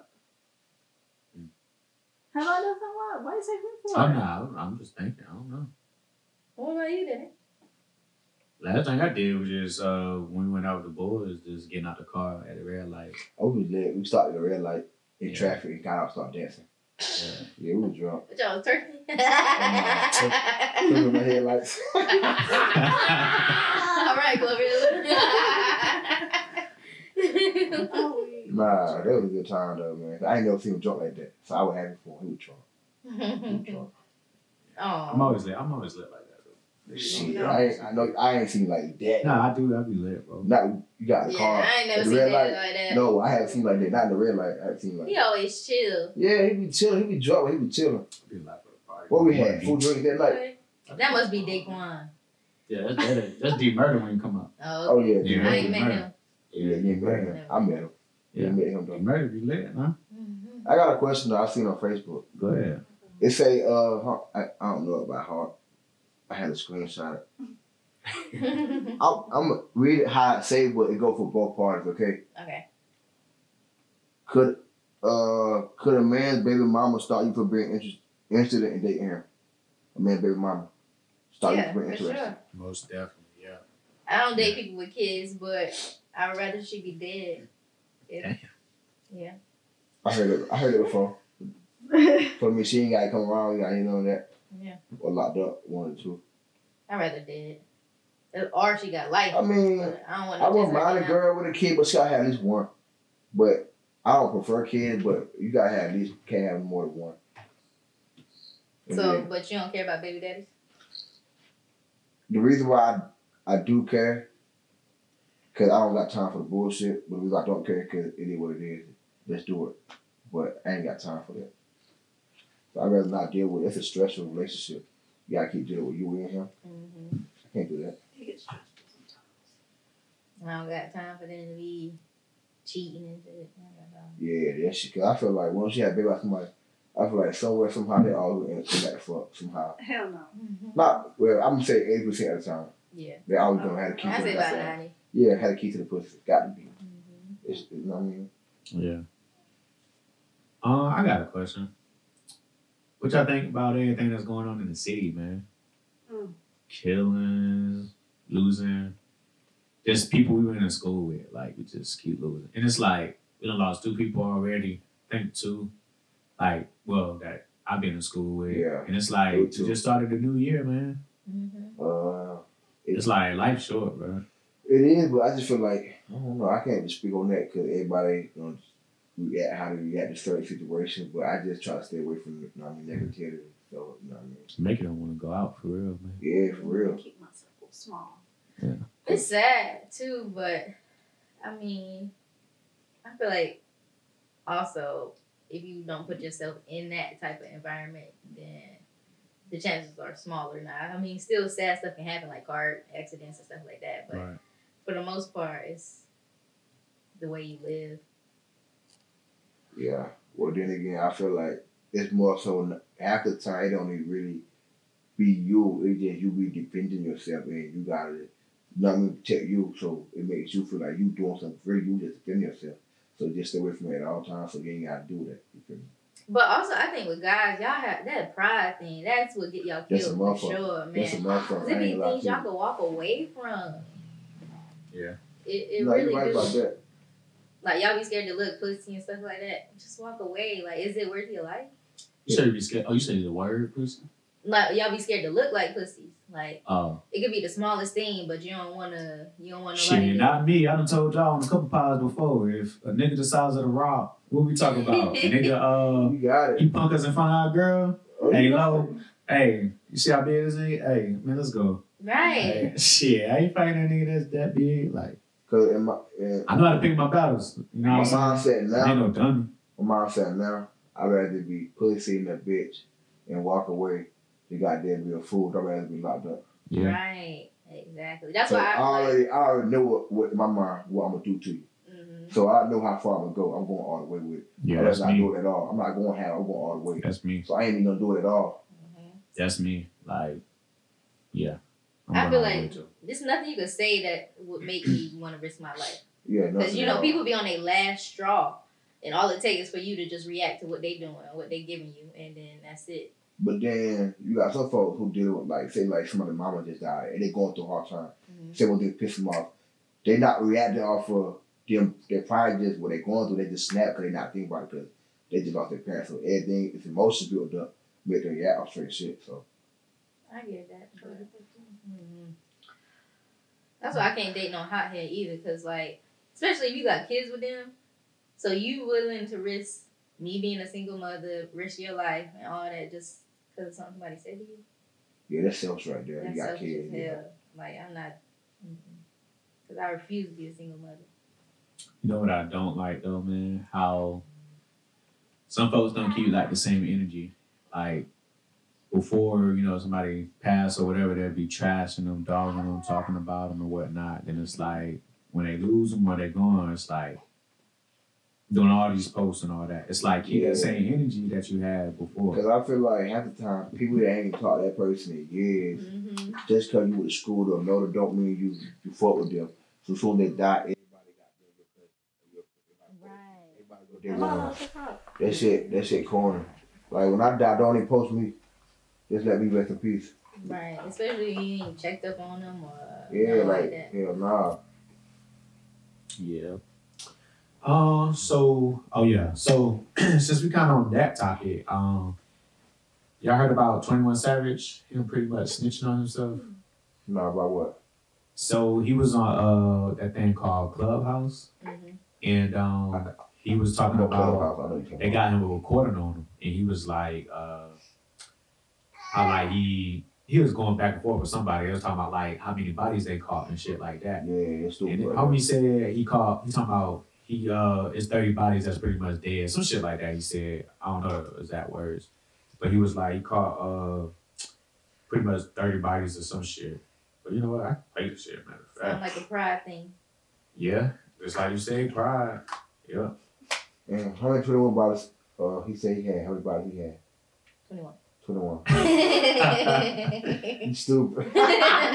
Have I done something wild? Why you say me for? Oh, no. I'm just thinking. I don't know. What about you, then? Last thing I did was just when we went out with the boys, just getting out the car at the red light. I was lit. We stopped at the red light in Yeah. traffic and got out and started dancing. Yeah. Yeah, we was drunk. What y'all was turkey? Took with my headlights. All right, Nah, that was a good time though, man. I ain't never seen him drunk like that, so I was happy for him. He was drunk. He was drunk. I'm always lit like that, though. Shit, I ain't seen like that. Nah, I be lit, bro. Not you got in the car. I ain't at never the seen red that light. like that. No, I haven't seen like that. Not in the red light. I haven't seen like He that. always chill. Yeah, he be chilling. He be drunk, but he be chilling. Be like, party. What we had? Food drinks that night. That must be Daquan. Yeah, that's deep murder when you come out. Oh yeah, Yeah. I ain't met him. Yeah, you ain't met him. I met him. Yeah. You met him though. Deep murder be lit, huh? Mm-hmm. I got a question though. I seen on Facebook. Go ahead. It say, I don't know about heart. I had a screenshot. I'm gonna read it how it say, but it go for both parties. Okay. Okay. Could a man's baby mama start you for being interested in dating him? A man's baby mama start you Yeah, for being for interested. sure. Most definitely, yeah. I don't date people with kids, but I would rather she be dead. Damn. Yeah. I heard it before. For me, she ain't gotta come around. You know that. Yeah. Or locked up, one or two. I'd rather dead. Or she got life. I mean, but I don't want I no wouldn't kids mind a right now. girl with a kid, but she gotta have at least one. But I don't prefer kids, but you gotta have at least can't have more than one. And So, then but you don't care about baby daddies? the reason why I do care, cause I don't got time for the bullshit. But the reason I don't care, cause it is what it is. Let's do it. But I ain't got time for that. So I'd rather not deal with it. It's a stressful relationship. You gotta keep dealing with you and him. Mm-hmm. I can't do that. I don't got time for them to be cheating and shit. Yeah, that shit. Cause I feel like once you have a baby by somebody, I feel like somewhere, somehow, they all end that fuck somehow. Hell no. Not well. I'm gonna say 80% of the time. Yeah. They always gonna have a key I to say the about pussy. 90. Yeah, had a key to the pussy. Got to be. It's, you know what I mean? Yeah. I got a question. What y'all think about everything that's going on in the city, man? Killings, losing. Just people we went in school with, like, we just keep losing. And it's like, we done lost 2 people already. I think 2. Like, well, that I've been in school with. Yeah. And it's like, we just started a new year, man. It's like, life's short, bro. It is, but I just feel like, I don't know, I can't just speak on that because everybody, you know, react how they react to certain situations, but I just try to stay away from, you know what I mean, negativity. So, you know what I mean? Make it don't want to go out, for real, man. Yeah, for real. Keep my circle small. Yeah. It's sad too, but I mean, I feel like also if you don't put yourself in that type of environment, then the chances are smaller now. I mean, still sad stuff can happen, like car accidents and stuff like that, but Right. for the most part, it's the way you live. Yeah. Well, then again, I feel like it's more so half the time it don't even really be you. It's just you be defending yourself and you gotta, you know what I mean, protect you. So it makes you feel like you doing something for you, just defend yourself. So just stay away from it at all times so you ain't gotta do that. You feel me? But also, I think with guys, y'all have that pride thing. That's what get y'all That's a killed for motherfucker. sure, man. That's a motherfucker. Cause I it be ain't gonna things lie y'all to could walk away from. Yeah. It No, really you're right do. about that. Like y'all be scared to look pussy and stuff like that. Just walk away. Like, is it worth your life? You said you be scared. Oh, you said the word, pussy? Like y'all be scared to look like pussies. Like Oh. it could be the smallest thing, but you don't wanna nobody Shit, to- not me. I done told y'all on a couple pods before. If a nigga the size of the rock, what we talking about? Nigga, You got he it. punk us in front of our girl. Oh, Hey, you got low. Hey, you see how big this nigga? Hey, man, let's go. Right. Hey, shit, I ain't fighting that nigga that's that big. Like, Cause in I know how to pick my battles. You know my what I'm saying? mindset I ain't now, no dummy. I'd rather be pussy in that bitch and walk away. You goddamn be a fool. I'd rather be locked up. Yeah. Right. Exactly. That's So why I already know what in my mind what I'm gonna do to you. So I know how far I'm gonna go. I'm going all the way with it. Yeah, Unless that's I me. do it at all. I'm not going half. I'm going all the way. That's me. So I ain't even gonna do it at all. That's me. Like, yeah. I'm I going feel all the way like too. there's nothing you could say that would make me want to risk my life. Yeah, Because nothing at all. people be on their last straw, and all it takes is for you to just react to what they doing, what they giving you, and then that's it. But then you got some folks who deal with like say like somebody's mama just died and they going through a hard time. Say what they piss them off. They not reacting off of them. They probably just what they going through. They just snap because they not thinking about it because they just lost their parents. So everything, it's emotions built up, make them react off straight shit. So I get that. That's why I can't date no hothead either, because like, especially if you got kids with them, so you willing to risk me being a single mother, risk your life and all that just because somebody said to you? yeah, that's selfish right there. That's You got selfish kids. as Yeah. hell. Like, I'm not, because I refuse to be a single mother. You know what I don't like though, man? How some folks don't keep like the same energy. Like before, you know, somebody passed or whatever, they'd be trashing them, dogging them, talking about them and whatnot. Then it's like when they lose them or they're gone, it's like doing all these posts and all that. It's like keep the same energy that you had before. Because I feel like half the time, people that ain't talked to that person in years, just because you went to school to know them don't mean you fuck with them. So soon they die, everybody got them because everybody go their way. That shit corny. Like when I die, don't even post me. Just let me rest in peace. Right. Especially if you ain't checked up on them or Yeah, nothing like that. hell nah. Yeah. So since we kind of on that topic, y'all heard about 21 Savage? Him pretty much snitching on himself. Nah, about what? So he was on that thing called Clubhouse, and he was talking about they got him a recording on him, and he was like, how like he was going back and forth with somebody. They was talking about like how many bodies they caught and shit like that. Yeah, it's stupid. And then homie said he talking about it's 30 bodies that's pretty much dead, some shit like that. He said, I don't know the exact words, but he was like he caught pretty much 30 bodies or some shit. But you know what? I can play the shit, matter of fact. Sound like a pride thing. Yeah, just like you say, pride. Yeah. And how many 21 bottles he said he had? How many bottles he had? 21. 21. You stupid. I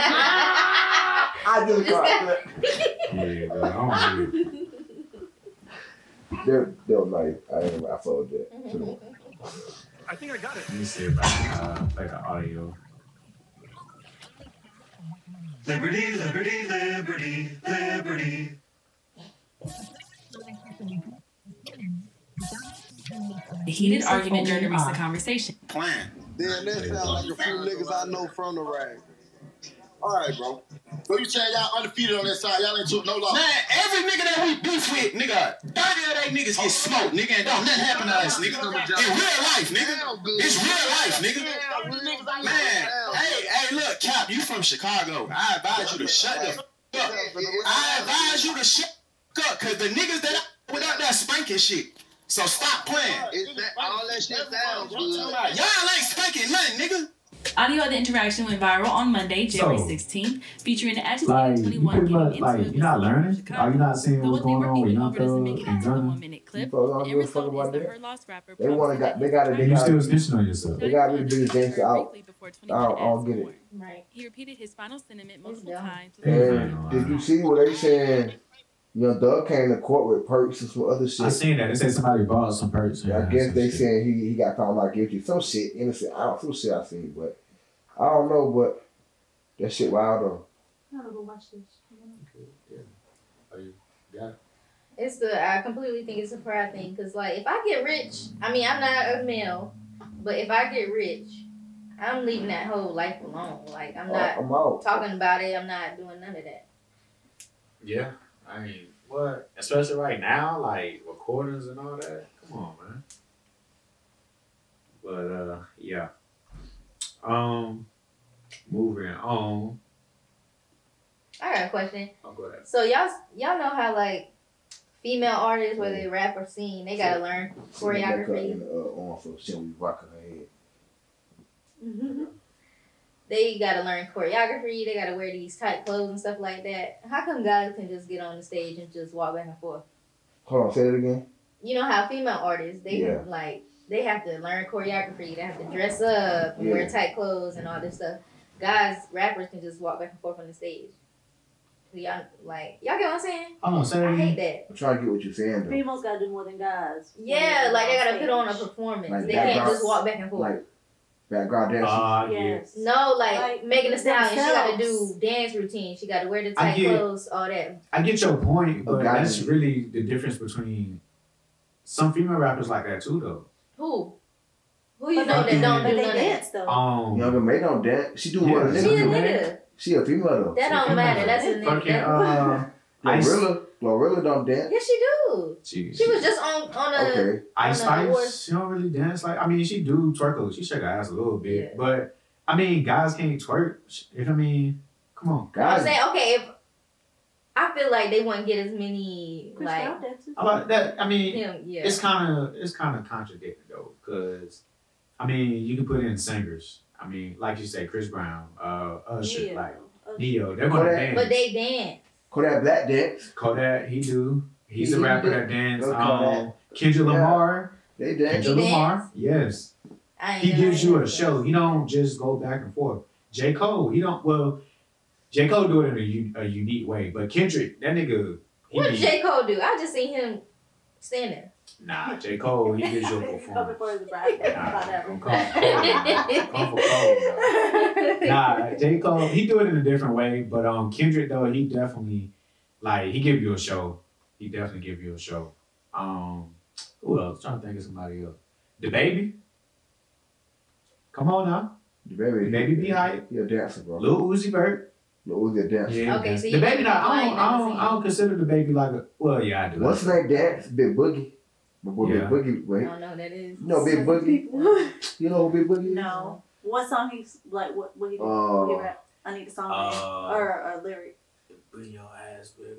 just caught that. Yeah, but I don't really. They were like, I followed that. 21. I think I got it. Let me see if I can play the audio. Liberty, liberty, liberty, liberty. A heated argument during a recent conversation. Plan. Damn, that sound like a few niggas I know from the rag. All right, bro. So you saying y'all undefeated on that side? Y'all ain't took no loss? Man, every nigga that we beef with, nigga, 30 of they niggas get smoked, nigga, and don't nothing happen to us, nigga. In real life, nigga. It's real life, nigga. Man, hey, look, Cap, you from Chicago. I advise you to shut the fuck up. I advise you to shut the fuck up, because the niggas that without that spanking shit. So stop playing. All that shit sounds good. Y'all ain't spanking nothing, nigga. Audio of the interaction went viral on Monday, January 16th, featuring an agitated 21 pretty much, getting into it. you're not learning? Are you not seeing what's going on with Young Thug and Gunna? The end result is the Her Lost rapper. They You still snitching on yourself. They got to be gangster out. I don't get it. Right. He repeated his final sentiment multiple times. And did you see what they saying? Young Thug came to court with perks and some other shit. I seen that. They said somebody bought some perks. I guess they saying he got found not guilty. Some shit, innocent. Some shit I seen, but I don't know. But that shit wild though. I gotta go watch this. I completely think it's a pride thing. Because, like, if I get rich, I mean, I'm not a male, but if I get rich, I'm leaving that whole life alone. Like, I'm not talking about it. I'm not doing none of that. Yeah. I mean, what? Especially right now, like recordings and all that. Come on, man. But yeah. Moving on. I got a question. Oh, go ahead. So y'all know how like female artists, whether they rap or sing, they gotta learn choreography. On for she'll be rocking her head. They gotta learn choreography. They gotta wear these tight clothes and stuff like that. How come guys can just get on the stage and just walk back and forth? Hold on, say it again. You know how female artists they have to learn choreography. They have to dress up and wear tight clothes and all this stuff. Guys, rappers can just walk back and forth on the stage. Y'all get what I'm saying? Oh, I hate that. I'm trying to get what you're saying though. Females gotta do more than guys. Yeah, like they gotta put on a performance. Like they can't just walk back and forth. Like background dancing. Yes. No, like Megan Thee Stallion, she gotta do dance routine. She gotta wear the tight clothes, all that. I get your point, but that's really the difference between some female rappers like that too, though. Who you know that don't do none dance though? Younger May don't dance. She do what a nigga. She a nigga. She a female though. That don't matter. That's a nigga. Glorilla don't dance. Yes, she do. She was just on a Ice Spice. She don't really dance like. I mean, she do twerk. She shake her ass a little bit, but I mean, guys can't twerk. If I mean, come on, guys. I'm saying if I feel like they wouldn't get as many like that. I mean, it's kind of contradicting though, because I mean, you can put in singers. I mean, like you say, Chris Brown, Usher, like Neo. They're gonna dance, but they dance. Kodak Black dance. Kodak, he do. He's a rapper that dance. Kendrick Lamar. They dance. Kendrick Lamar, yes. He gives you a show. He don't just go back and forth. J. Cole, he don't. Well, J. Cole do it in a unique way, but Kendrick, that nigga. What did J. Cole do? I just seen him standing. Nah, J. Cole, he gives you a performance. Nah, J. Cole, he do it in a different way, but Kendrick though, he definitely he give you a show. He definitely give you a show. Who else? I'm trying to think of somebody else. The Baby. Come on now. The Baby be hype. He a dancer, bro. Lil Uzi Vert. Lil Uzi a dancer. Yeah, okay, so the Baby not. I don't consider the Baby like a. Well, yeah, I do. What's his name? Dance? Big Boogie. Big Boogie. Wait. I don't know who that is. You know Big Boogie? You know who Big Boogie is? No. What song he's like? What he do? He rap. I need a song or a lyric. Bring your ass, baby.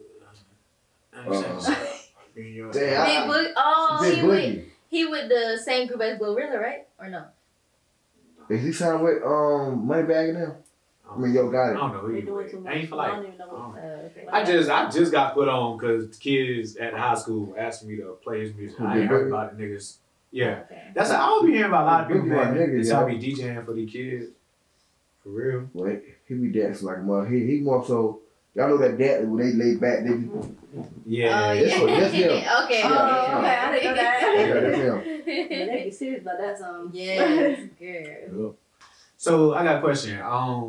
Big Boogie. Oh, he with the same group as Glorilla, right? Or no? Is he signed with Moneybagg now? I mean, yo, got I it. don't know They either doing way. too much. I ain't feel I like. don't even know what. Okay. I just got put on because kids at high school asked me to play his music. I ain't heard about the niggas. Yeah, Okay. that's I don't be hearing about a lot of people Big that niggas, that's how yeah. be DJing for these kids. For real. Well, he be dancing like a mother. He more so. Y'all know that dance when they lay back, they be. Yeah. Oh, That's yeah. what- that's him. Okay. Oh, okay. I didn't know that. Yeah, that's him. Man, they be serious about that song. Yes, girl. So I got a question.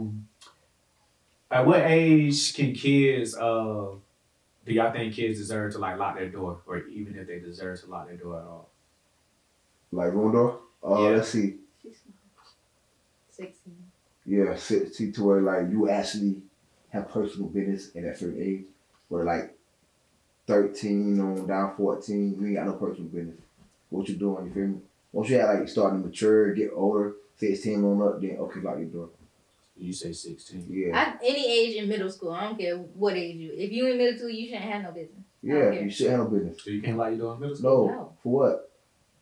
At what age can kids do y'all think kids deserve to like lock their door, or even if they deserve to lock their door at all? Like room door. Yeah. Let's see. 16. Yeah, see to where like you actually have personal business at that certain age, where like 13 on down 14, you ain't got no personal business. What you doing? You feel me? Once you have like starting to mature, get older, 16 on up, then okay, lock your door. You say 16. Yeah. Any age in middle school, I don't care what age you. If you in middle school, you shouldn't have no business. Yeah, you should have no business. So you can't lock your door in middle school? No. For what?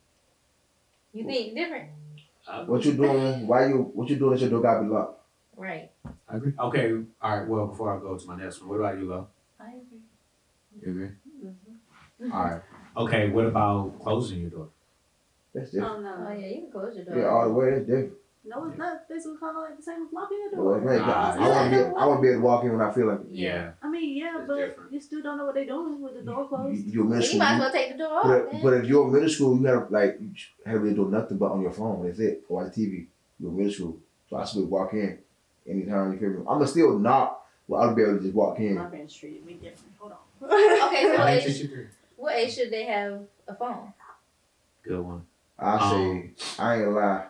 You think different? What you doing? What you doing that your door gotta be locked? Right. I agree. Okay, all right. Well, before I go to my next one, what about you, Lo? I agree. You agree? Mm-hmm. All right. Okay, what about closing your door? That's different. Oh, no. Oh, yeah, you can close your door. Yeah, all the way, that's different. No, it's not. Basically kind of like the same as locking your Well, door. man, I want to be able to walk in when I feel like it. Yeah. I mean, yeah, but different. you still don't know what they're doing with the door closed. You're middle You school. might as well take the door off, man. But if you're in middle school, you gotta like you have to do nothing but on your phone. That's it. Or watch TV. You're in middle school, so I still walk in anytime. You feel me? I'ma still knock, but I'll be able to just walk in. My parents treated me different. Hold on. Okay, so I ain't teach you three. what age should they have a phone? Good one. I say I ain't gonna lie.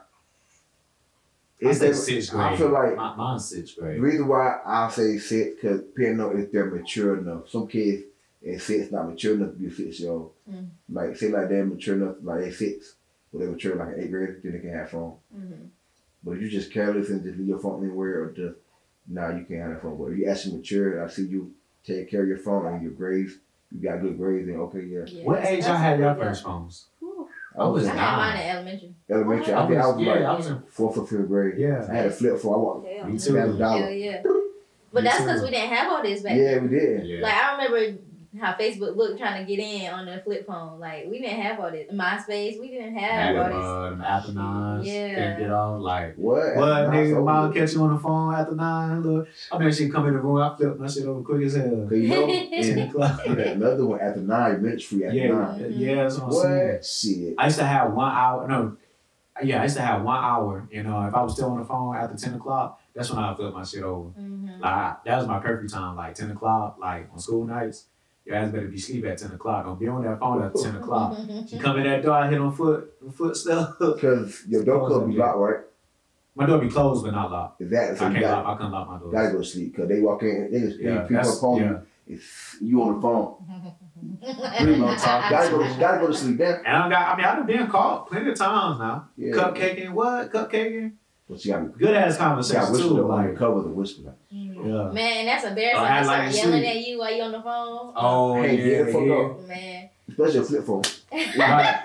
I say that- 6th grade. I feel like Mine's 6th the grade. reason why I say 6 because people know if they're mature enough. Some kids at 6 not mature enough to be a 6-year-old. Mm. Like say like they're mature enough, like they're 6, but they're mature like an 8th grade, then they can have phone. Mm-hmm. But if you just careless and just leave your phone anywhere or just you can't have that phone. But if you actually mature, I see you take care of your phone and your grades. You got good grades, then okay, yeah. What age y'all had your first phones? I was I had 9. mine in elementary. Elementary. I I think I was was like in 4th or 5th grade. Yeah. I had a flip phone. I walked. Me too. Hell yeah. But Me that's too. because we didn't have all this back Yeah, then. we did. Yeah. Like, I remember how Facebook looked trying to get in on the flip phone. Like, we didn't have all this. MySpace, we didn't Had have them, all them after 9s. Yeah. Couldn't get off. Like, What? what, Not nigga? so Mom good. catch you on the phone after 9? Look, I mean, she come in the room. I flipped my shit over quick as hell. Cause you know, 10 and o'clock. another one after 9, minutes free after Yeah, 9. yeah, that's what I'm saying. What? Shit. I used to have 1 hour. No, yeah, I used to have 1 hour. You know, if I was still on the phone after 10 o'clock, that's when I flip my shit over. Mm-hmm. Like, that was my curfew time. Like 10 o'clock, like on school nights. Your ass better be asleep at 10 o'clock. Don't be on that phone at 10 o'clock. She come in that door, I hit on foot stuff. Cause your door could be locked, right? My door be closed but not locked. Exactly. So I you can't got, lock. I couldn't lock my door. gotta go to sleep. Cause they walk in, they just Yeah, people that's- phone yeah. you. It's you on the phone. Real talk. Gotta go to sleep then. And I got. I mean, I've been caught plenty of times now. Yeah. Cupcaking what? Cupcaking. But you got Good ass you got conversation whisper too. the Like, cover the whisper. Like, yeah. Man, that's embarrassing. Oh, They act start like you yelling sleep. at you while you on the phone. Oh hey, get the fuck yeah. up. Man. Especially a flip phone. Right.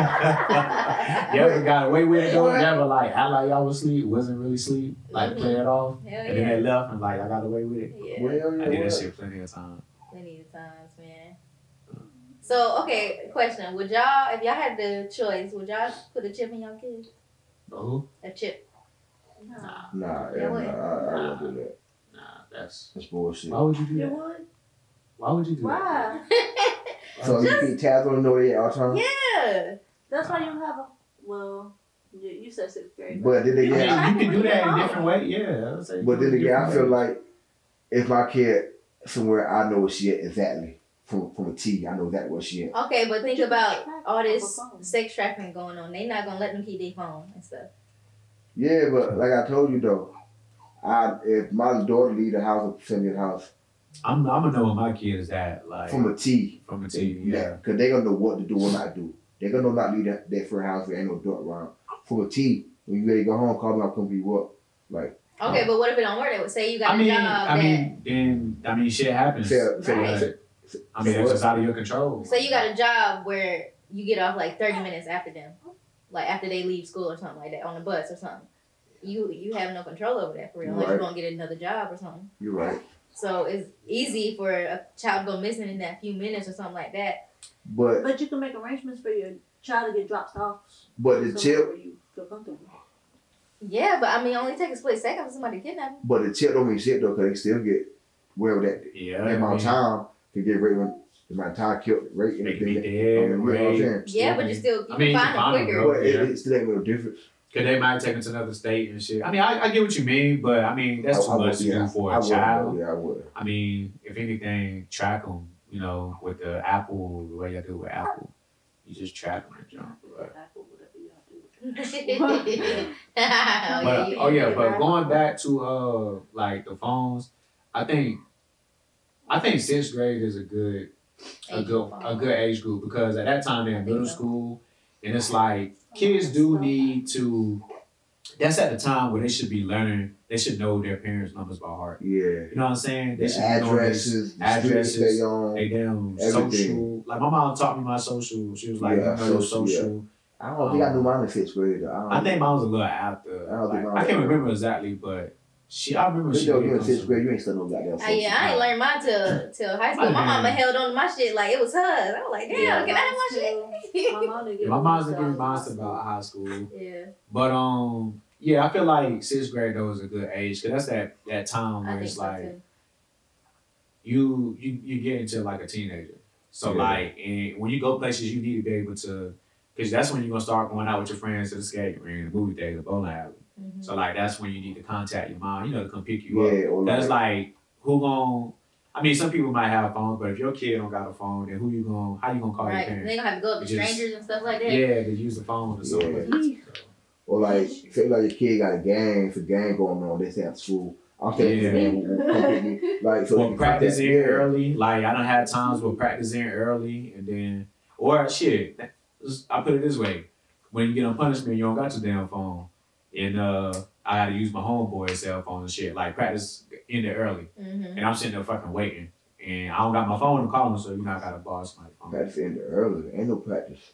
You ever got away with it though? Never like act like y'all was asleep, wasn't really asleep, like play it off, Hell and then yeah. they left and like I got away with it. Yeah. Well, I did yeah, that shit plenty of times. Plenty of times, man. So, okay, question. Would y'all, if y'all had the choice, would y'all put a chip in your kids? Oh, A chip. nah, Nah, Yeah, yeah, what? I won't do that. nah, that's. That's bullshit. Why would you do You that? would? Why would you do that? Why? So you keep tabs on know they all the time. Yeah. That's why you have a, well, you said 6th grade. But then I again, mean, you can do that in a different way. Yeah, I would say. but then again, I feel different way. like if my kid somewhere, I know where she at exactly. From a T, I know exactly where she at. Okay, but think about all this phone. sex trafficking going on. They not gonna let them keep their phone and stuff. Yeah, but like I told you though, if my daughter leave the house or send me the house I'm gonna know when my kid is at like from a T, from a TV. Yeah. because they gonna know what to do or not do. They gonna know not leave that for house. There ain't no door around. From a T, when you ready to go home, call me. I'll come pick you up. Like Okay, but what if it don't work? They would say you got I mean, a job I mean, shit happens. Say- Right. say- I mean, that's just out of your control. Say you got a job where you get off like 30 minutes after them, like after they leave school or something like that on the bus or something. you have no control over that for real, You're unless right. you're gonna get another job or something. You're right. So it's easy for a child to go missing in that few minutes or something like that. But you can make arrangements for your child to get dropped off. But the somewhere tip, where you feel comfortable. Yeah, but I mean, it only takes a split second for somebody to kidnap them. but the tip don't mean shit though, cause they still get wherever that amount of time can get raped when the amount of time killed, raped, and They everything. can be You know dead, what I'm saying? raped. Yeah, but you still you I mean, can find them quicker. bro. But it still ain't no difference. Cause they might take them to another state and shit. I mean, I get what you mean, but I mean that's too much to do for a child. Yeah, I would. I mean, if anything, track them. You know, with the Apple, the way I do with Apple, you just track them and jump. But but going back to like the phones, I think 6th grade is a good age group because at that time they're in middle school and it's like kids do need to. That's at the time where they should be learning. They should know their parents' numbers by heart. Yeah. You know what I'm saying? They The should be knowing addresses, the addresses, streets they on, they damn everything. social. Like my mom taught me my social. She was like, Yeah, you know your social, social. I don't think I knew mine in 6th grade. I think mine was a little after. I don't think mine I can't was- remember exactly, but I remember But she yo, did you in come 6th to- grade, you ain't studying no goddamn social. Yeah, I ain't learned mine till high school. My mama held on to my shit like it was hers. I was like, damn, Yeah. can I have my shit? My mom didn't get My mom's me gonna give me started. mine about high school. Yeah. But yeah, I feel like 6th grade though is a good age because that's that time I where think it's so like too. you get into like a teenager. So Yeah. like, and when you go places, you need to be able to, because that's when you're gonna start going out with your friends to the skate ring, the movie theater, the bowling alley. Mm-hmm. So like, that's when you need to contact your mom, to come pick you Yeah, up. or That's like who gon' I mean, some people might have phones, but if your kid don't got a phone, then how you gonna call your Right, parents? they gonna have to go up to You just- strangers and stuff like that. Yeah, to use the phone or something. Yeah. Like that. Or like, say like your kid got a gang, if a gang going on, they stay at school. I'm saying Yeah. the gang will come get me. Like, so Well, you practice contact- in yeah. early. Like I done had times where practice in early and then, or shit. I put it this way: when you get on punishment, you don't got your damn phone, and I had to use my homeboy's cell phone and shit. Like practice in there early, and I'm sitting there fucking waiting, and I don't got my phone to call him, so I gotta borrow somebody's phone. Practice in the early. Ain't no practice.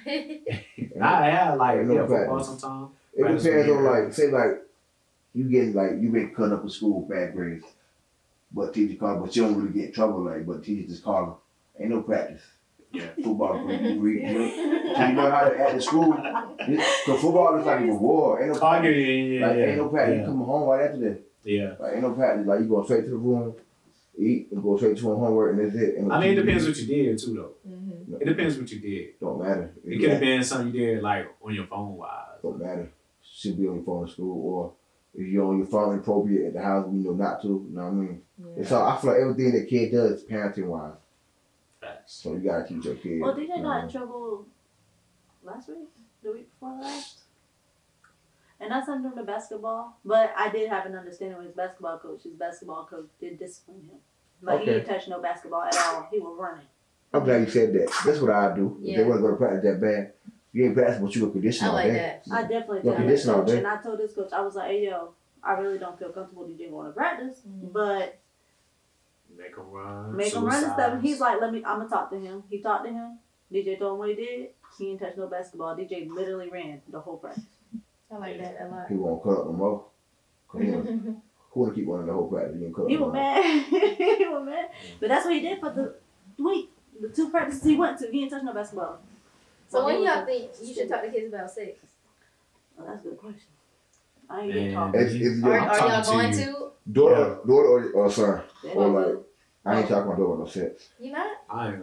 And I had like Ain't no football practice. sometimes. It Practice depends in on there. like, say like, you getting like, you been cut up in school, bad grades, but teacher call, but you don't really get in trouble like, but teacher just call them. Ain't no practice. Yeah. Football, you read, you know how to act in school. Cause football is like a reward. Ain't no Oh, yeah, practice. yeah, Like, yeah. ain't no practice. Yeah. You come home right after that. Yeah. Like, ain't no practice. Like, you go straight to the room, eat, and go straight to homework, and that's it. And I mean, it depends what you did too, though. Mm-hmm. It depends what you did. Don't matter. It could have been something you did like on your phone wise. Don't matter. Should be on your phone in school, or if you're on your phone inappropriate at the house, you know not to. You know what I mean? Yeah. So I feel like everything that kid does, parenting wise. Facts. So you gotta teach your kid. Well, DJ you know what I got in mean? trouble last week, the week before last. And I sent him to basketball, but I did have an understanding with his basketball coach. His basketball coach did discipline him. Like, he Okay. didn't touch no basketball at all. He was running. I'm glad you said that. That's what I do. If Yeah. they wasn't gonna practice that bad, you ain't practice, but you a condition I all like day. that. I definitely Yeah, told him, condition all coach, day. and I told this coach, I was like, hey, yo, I really don't feel comfortable DJ going to practice, but Make them run. make him run and stuff. suicides. He's like, I'm going to talk to him. He talked to him. DJ told him what he did. He didn't touch no basketball. DJ literally ran the whole practice. I like that a lot. He won't cut up no more. 'Cause he wanna keep running the whole practice. He ain't cut up He no was more. mad. He was mad. But that's what he did for the week. The 2 practices he went to, he didn't touch no basketball. So when he y'all was think you should talk to kids about sex? Oh, that's a good question. I ain't getting Man. talking. If Are your y'all going to? daughter or son, They or don't like, do. I ain't talking about daughter no sex. You not? I am.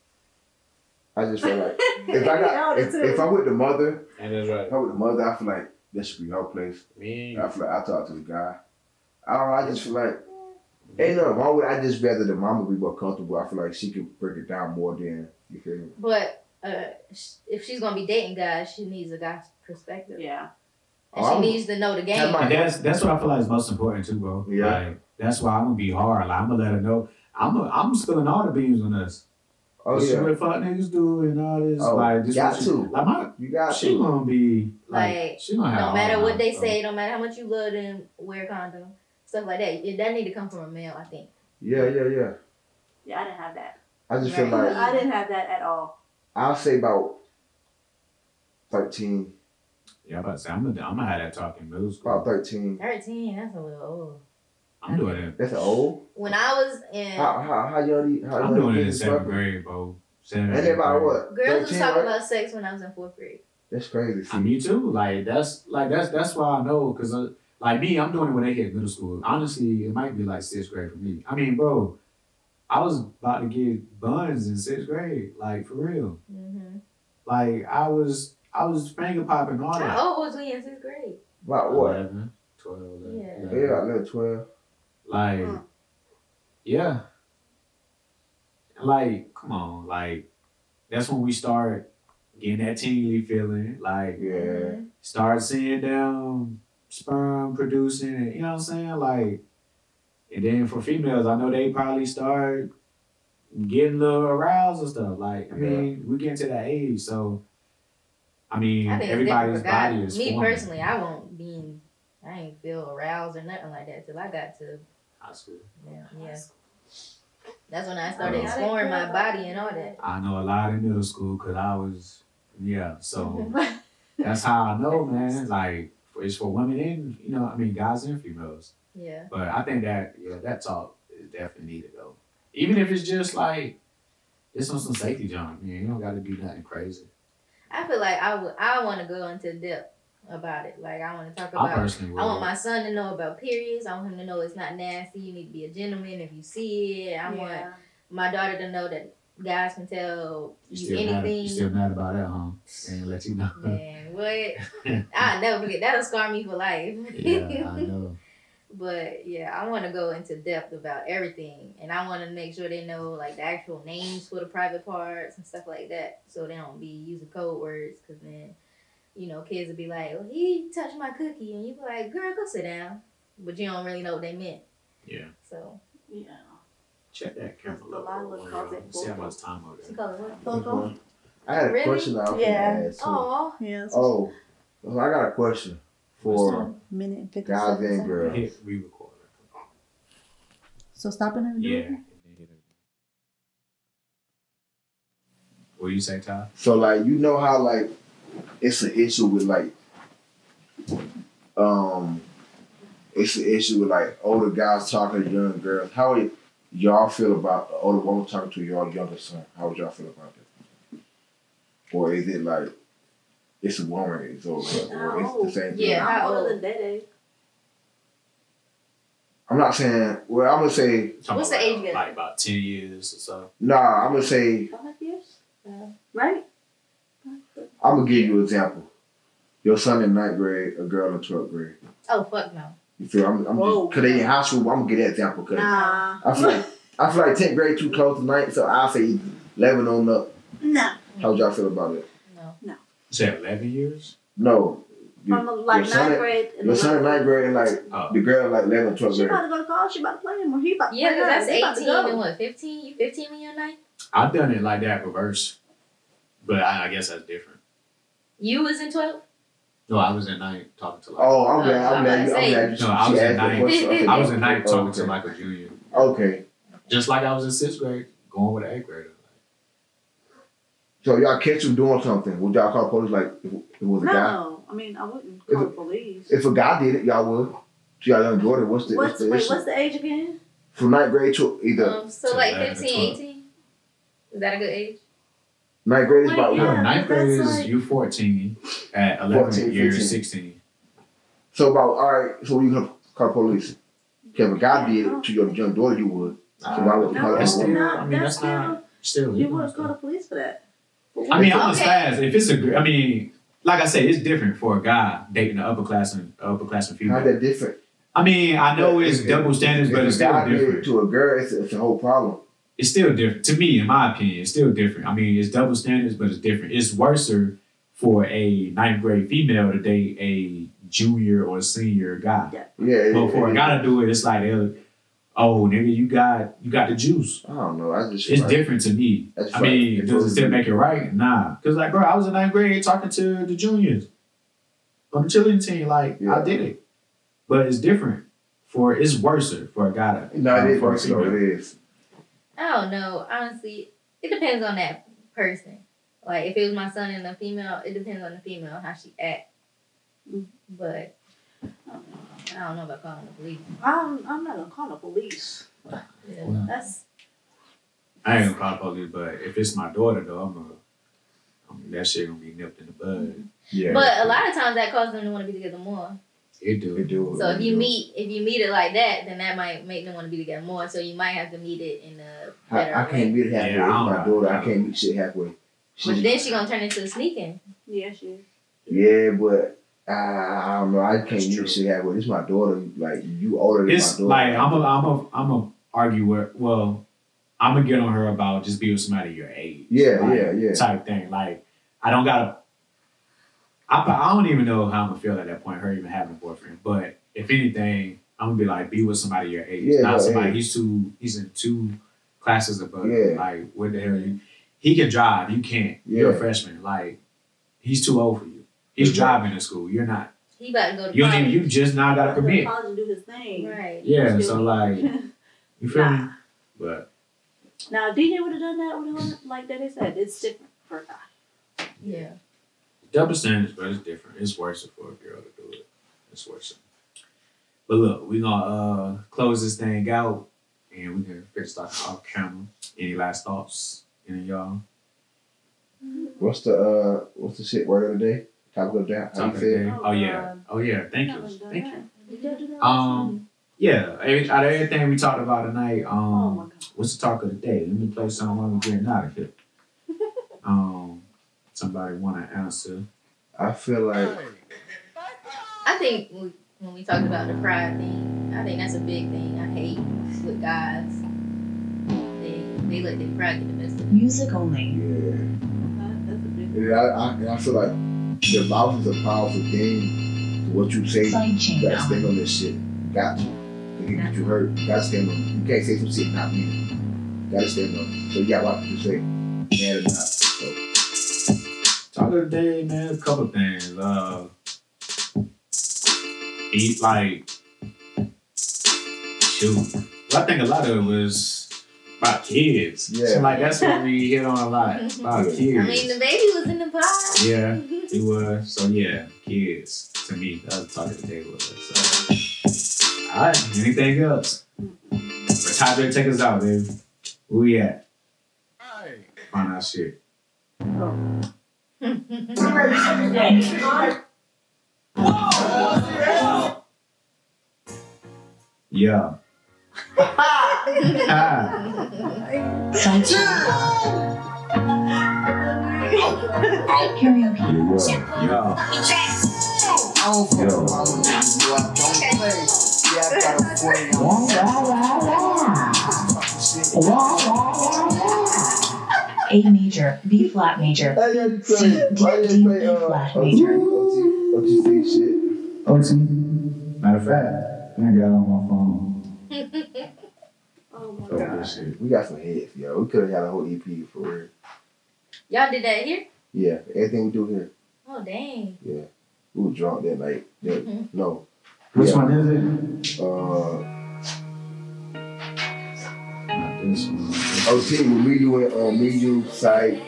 I just feel like if I got if I'm with the mother, And that's right. if I'm with the mother, I feel like that should be her place. Me I feel like I talk to the guy. I don't know, I just feel like ain't nothing wrong with it. I just rather the mama be more comfortable. I feel like she can break it down more than you feel me. But if she's gonna be dating guys, she needs a guy's perspective. Yeah. And she needs to know the game. And that's what I feel like is most important too, bro. Yeah. Like, that's why I'm gonna be hard. Like I'm gonna let her know. I'm spilling all the beans on us. Oh This yeah. shit what fuck niggas do and all this. Oh, like this got what she- to. Like my You got she to. gonna be Like, she gonna have no all matter that, what they bro. say, no matter how much you love them, wear condom, stuff like that. That need to come from a male, I think. Yeah. Yeah, I didn't have that. I just feel Right. like I didn't have that at all. I'll say about 13. Yeah, I'm about to say, I'm gonna have that talk in middle school. About 13. 13, that's a little old. I'm doing it. That's old. When I was in How young? How I'm young doing it in is 7th fucking? grade, bro. And then about what? girls was 13, talking right? about sex when I was in 4th grade. That's crazy. See. Me too. That's why I know, cause like me, I'm doing it when they hit middle school. Honestly, it might be like 6th grade for me. I mean, bro, I was about to get buns in 6th grade, like for real. Mm-hmm. Like I was finger popping and all that. How old was we in 6th grade? About what? 11, 12, 11. Yeah. Yeah, 11, 12. Like, yeah. Like, come on, like that's when we start getting that tingly feeling. Like, Yeah. start seeing them sperm producing, and you know what I'm saying? Like, and then for females, I know they probably start getting a little aroused and stuff. Like, I mean, we get to that age, so I mean, I think everybody's body is me forming. personally, I ain't feel aroused or nothing like that till I got to high school. Yeah. That's when I started exploring my body and all that. I know a lot in middle school because I was, so that's how I know, man. Like, it's for women and, I mean, guys and females. Yeah. But I think that, that talk is definitely needed, though. Even if it's just like, it's on some safety junk, you don't got to be nothing crazy. I feel like I want to go into depth about it. Like, I want to talk about, I want my son to know about periods. I want him to know it's not nasty. You need to be a gentleman if you see it. I want my daughter to know that guys can tell you anything. You still mad about that, huh? And let you know. Man, what? I'll never forget. That'll scar me for life. Yeah, I know. But yeah, I want to go into depth about everything, and I want to make sure they know like the actual names for the private parts and stuff like that, so they don't be using code words. Cause then, kids will be like, "Oh, he touched my cookie," and you be like, "Girl, go sit down," but you don't really know what they meant. Yeah. So. Yeah. Check that camera level. See how much time over there. She called it what? I had a question I was going to ask too. Oh. Yeah. Oh, well, I got a question for minute and 50 guys seconds. and girls. Hit re-record. So stopping it? Yeah. What do you say, Ty? So like, you know how like it's an issue with like it's an issue with like older guys talking to young girls. How would y'all feel about the older woman talking to your younger son? How would y'all feel about that? Or is it like it's a woman, it's okay, or it's the same thing? Yeah, how old? I'm not saying. Well, I'm gonna say. What's the age gap? Like about 10 years or so. Nah, I'm gonna say. 5 years? Right? I'm gonna give you an example. Your son in 9th grade, a girl in 12th grade. Oh fuck no. You feel? I'm just cause they in high school. I'm gonna give that example. Cause Nah. I feel like 10th grade too close to 9th, so I'll say 11 on up. No. How would y'all feel about it? No. You said 11 years? No. From like your son 9th grade. Your son in 9th grade and like the girl like 11 or 12th She grade. about to go to college. She about to play him, or he about to Yeah, play because her. that's They about to 18 go. and what, 15? You 15 when you're 9? I've done it like that reverse. But I guess that's different. You was in 12? No, I was in 9th talking to like. Oh, I'm glad you. No, I was in 9th. I was in 9th talking Okay. to Michael Jr. Okay. Just like I was in 6th grade, going with an 8th grader. So y'all catch him doing something, would y'all call police like if it was a guy? No, I mean I wouldn't call the police. If a guy did it, y'all would. To y'all young daughter, what's the issue? What's the age again? From 9th grade to either So like 15, 18? Is that a good age? 9th grade is about No, what? 9th grade is you 14 at 11 14, years 15. 16. So about alright, so you gonna call the police. If a guy did it to your young daughter, you would. So why would you call That's the still, police? I mean, that's not still You legal. wouldn't call the police for that. I mean, I'm just fast. If it's I mean, like I said, it's different for a guy dating an upper class and female. How's that different? I mean, I know it's double standards, but it's If a still guy did different. it to a girl, it's a whole problem. It's still different. To me, in my opinion, it's still different. I mean, it's double standards, but it's different. It's worse for a 9th grade female to date a junior or senior guy. Yeah. But for a guy to do it, it's like, oh, nigga, you got the juice. I don't know. It's different to me. That's I mean, right. does it still make it right? Nah. Because, like, bro, I was in 9th grade talking to the juniors on the cheerleading team. Like, I did it. But it's different. It's worse for a guy to. No, it is for a worse though. female. It is. I don't know. Honestly, it depends on that person. Like, if it was my son and a female, it depends on the female, how she act. But I don't know about calling the police. I'm not gonna call the police. Yeah. That's I ain't gonna call the police, but if it's my daughter though, that shit gonna be nipped in the bud. Yeah. But a lot of times that causes them to want to be together more. It do. So if you meet it like that, then that might make them want to be together more. So you might have to meet it in a better I can't meet it halfway. Yeah, It's my daughter. I can't meet shit halfway. But then she gonna turn into sneaking. yeah, she is. Yeah, but I don't know. I can't meet shit halfway. It's my daughter. Like you older than It's my daughter. like I'm a argue where I'm gonna get on her about just be with somebody your age. Yeah, like, yeah. Type thing. Like I don't even know how I'm gonna feel at that point. Her even having a boyfriend, but if anything, I'm gonna be like be with somebody your age, Yeah, not somebody. hey. He's in 2 classes above. Yeah. Like what the hell? He can drive. You can't. You're a freshman. Like he's too old for you. He's driving to school. You're not. He about to go to You college. you just now gotta commit. College and do his thing. Right. Yeah. So like, you feel me? But Now, if DJ would have done that with him, like that, they said it's different for a guy. Yeah. double standards, but it's different. It's worse for a girl to do it. It's worse. But look, we gonna close this thing out, and we can fix talking off camera. Any last thoughts? Any of y'all? What's the shit word of the day? Topic of the day. How you Topic say of the it? day. Oh yeah. Oh yeah. Thank you. Thank you. Did y'all do that? Yeah. Out of everything we talked about tonight, what's the talk of the day? Let me play something while we're getting out of here. Somebody want to answer? I feel like I think when we talked about the pride thing, I think that's a big thing. I hate with guys. They let their pride get the best of them. Music only. I feel like the mouth is a powerful thing. To what you say, you gotta stand on this shit. Got to. It can get you hurt. You gotta stand on it. You can't say some shit not mean it. You gotta stand on it. So you gotta watch what you say. Man or not. So. Talk of the day, man. A couple things. Eat like shoot. Well, I think a lot of it was about kids. Yeah. So like that's what we hit on a lot. About kids. I mean, the baby was in the pod. Yeah, it was. So yeah, kids. To me, that's the talk of the day was. So. All right. Anything else? But Tadre, take us out, baby. Where we at? Find out shit. Yeah. Karaoke. A major, B flat major, C, D flat major. OTC shit. OT. Matter of fact, I got it on my phone. Oh my God. Shit. We got some hits, yo. We could have had a whole EP for real. Y'all did that here? Yeah, everything we do here. Oh, dang. Yeah. We were drunk that night. Yeah. No. Which one is it? Not this one. OT with me, you, Sight,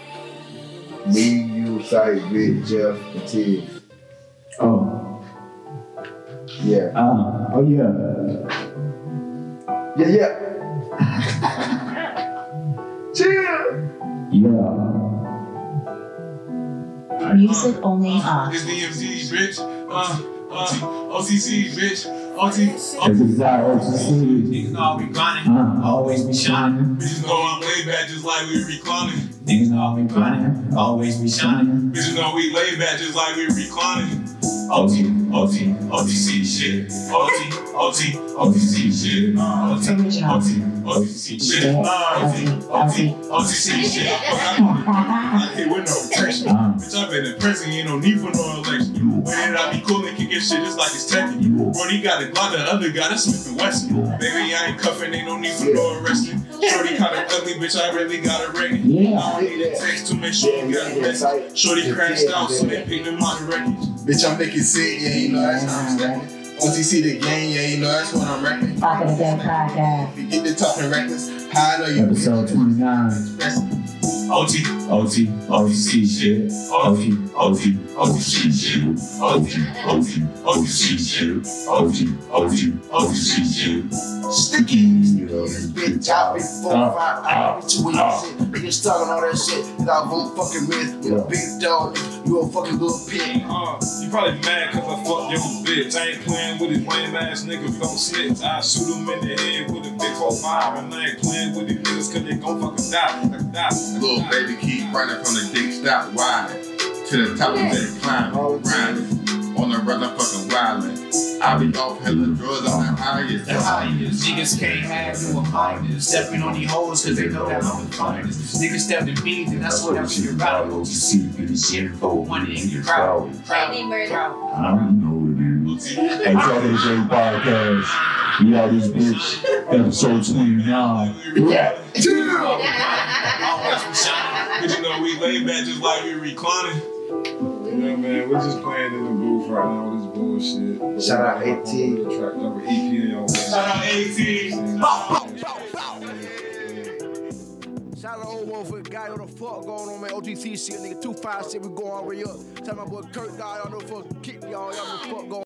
Vic, Jeff, and Tig. Oh. Yeah. Oh yeah. Yeah. Chill. Yeah. Music only off. It's DMZ, bitch. OCC, bitch. OT. It's exactly OTC. Niggas know we grinding. Always be shining. Bitches know I'm laid back just like we reclining. Niggas know we grinding. Always be shining. Bitches know we laid back just like we reclining. OTC shit. OTC shit. OTC shit. OTC shit. I hit with no protection. Bitch, I been in prison, ain't no need for no election. When did I be cool and kicking shit just like it's Tekken? Brody got a Glock, the other guy, that's Smith & Wesson. Baby, I ain't cuffing, ain't no need for no arresting. Shorty kinda ugly, bitch, I really got a rating. I don't need a text to make sure you got a message. Shorty crashed out, so they picked them out the wreckage. Bitch, I'm making sick, yeah, you know that's how I'm stepping. OTC the game, yeah, you know that's what I'm rapping. Talk of the day podcast. If you get to talking reckless, how I know you Episode 29. OTC shit. OTC shit. OTC shit. Sticky, this bitch out before 5 hours. Niggas talking all that shit that I won't fucking miss. You a big dog, you a fucking little pig. You probably mad cause I fucked your bitch. I ain't playing with these lame ass niggas, don't snitch. I shoot them in the head with a big 4-5. And I ain't playing with these niggas cause they gon' fucking die. Little baby keep running from the dick stop wide to the top of that climb, grinding on the motherfucking wildin'. I be off hella drugs on the highest. Niggas can't have no abundance. Stepping on these hoes cause they know that I'm the finest. Niggas stepping beans and that's what I'm shooting about. OTC be the shit for money in your crowd. I don't know it is. Hey, Talking to the Day podcast. We out this bitch. Episode 29. Yeah. But you know, we lay back just like we reclining. Yeah, man, we're just playing in the booth right now with this bullshit. Shout out 18. Track number EP, y'all. Shout out 18. Shout out to old motherfucker guy, what the fuck going on, man? OGC shit, nigga, 2-5 shit, we going all the way up. Tell my boy Kurt, y'all know fuck kick y'all know the fuck going on.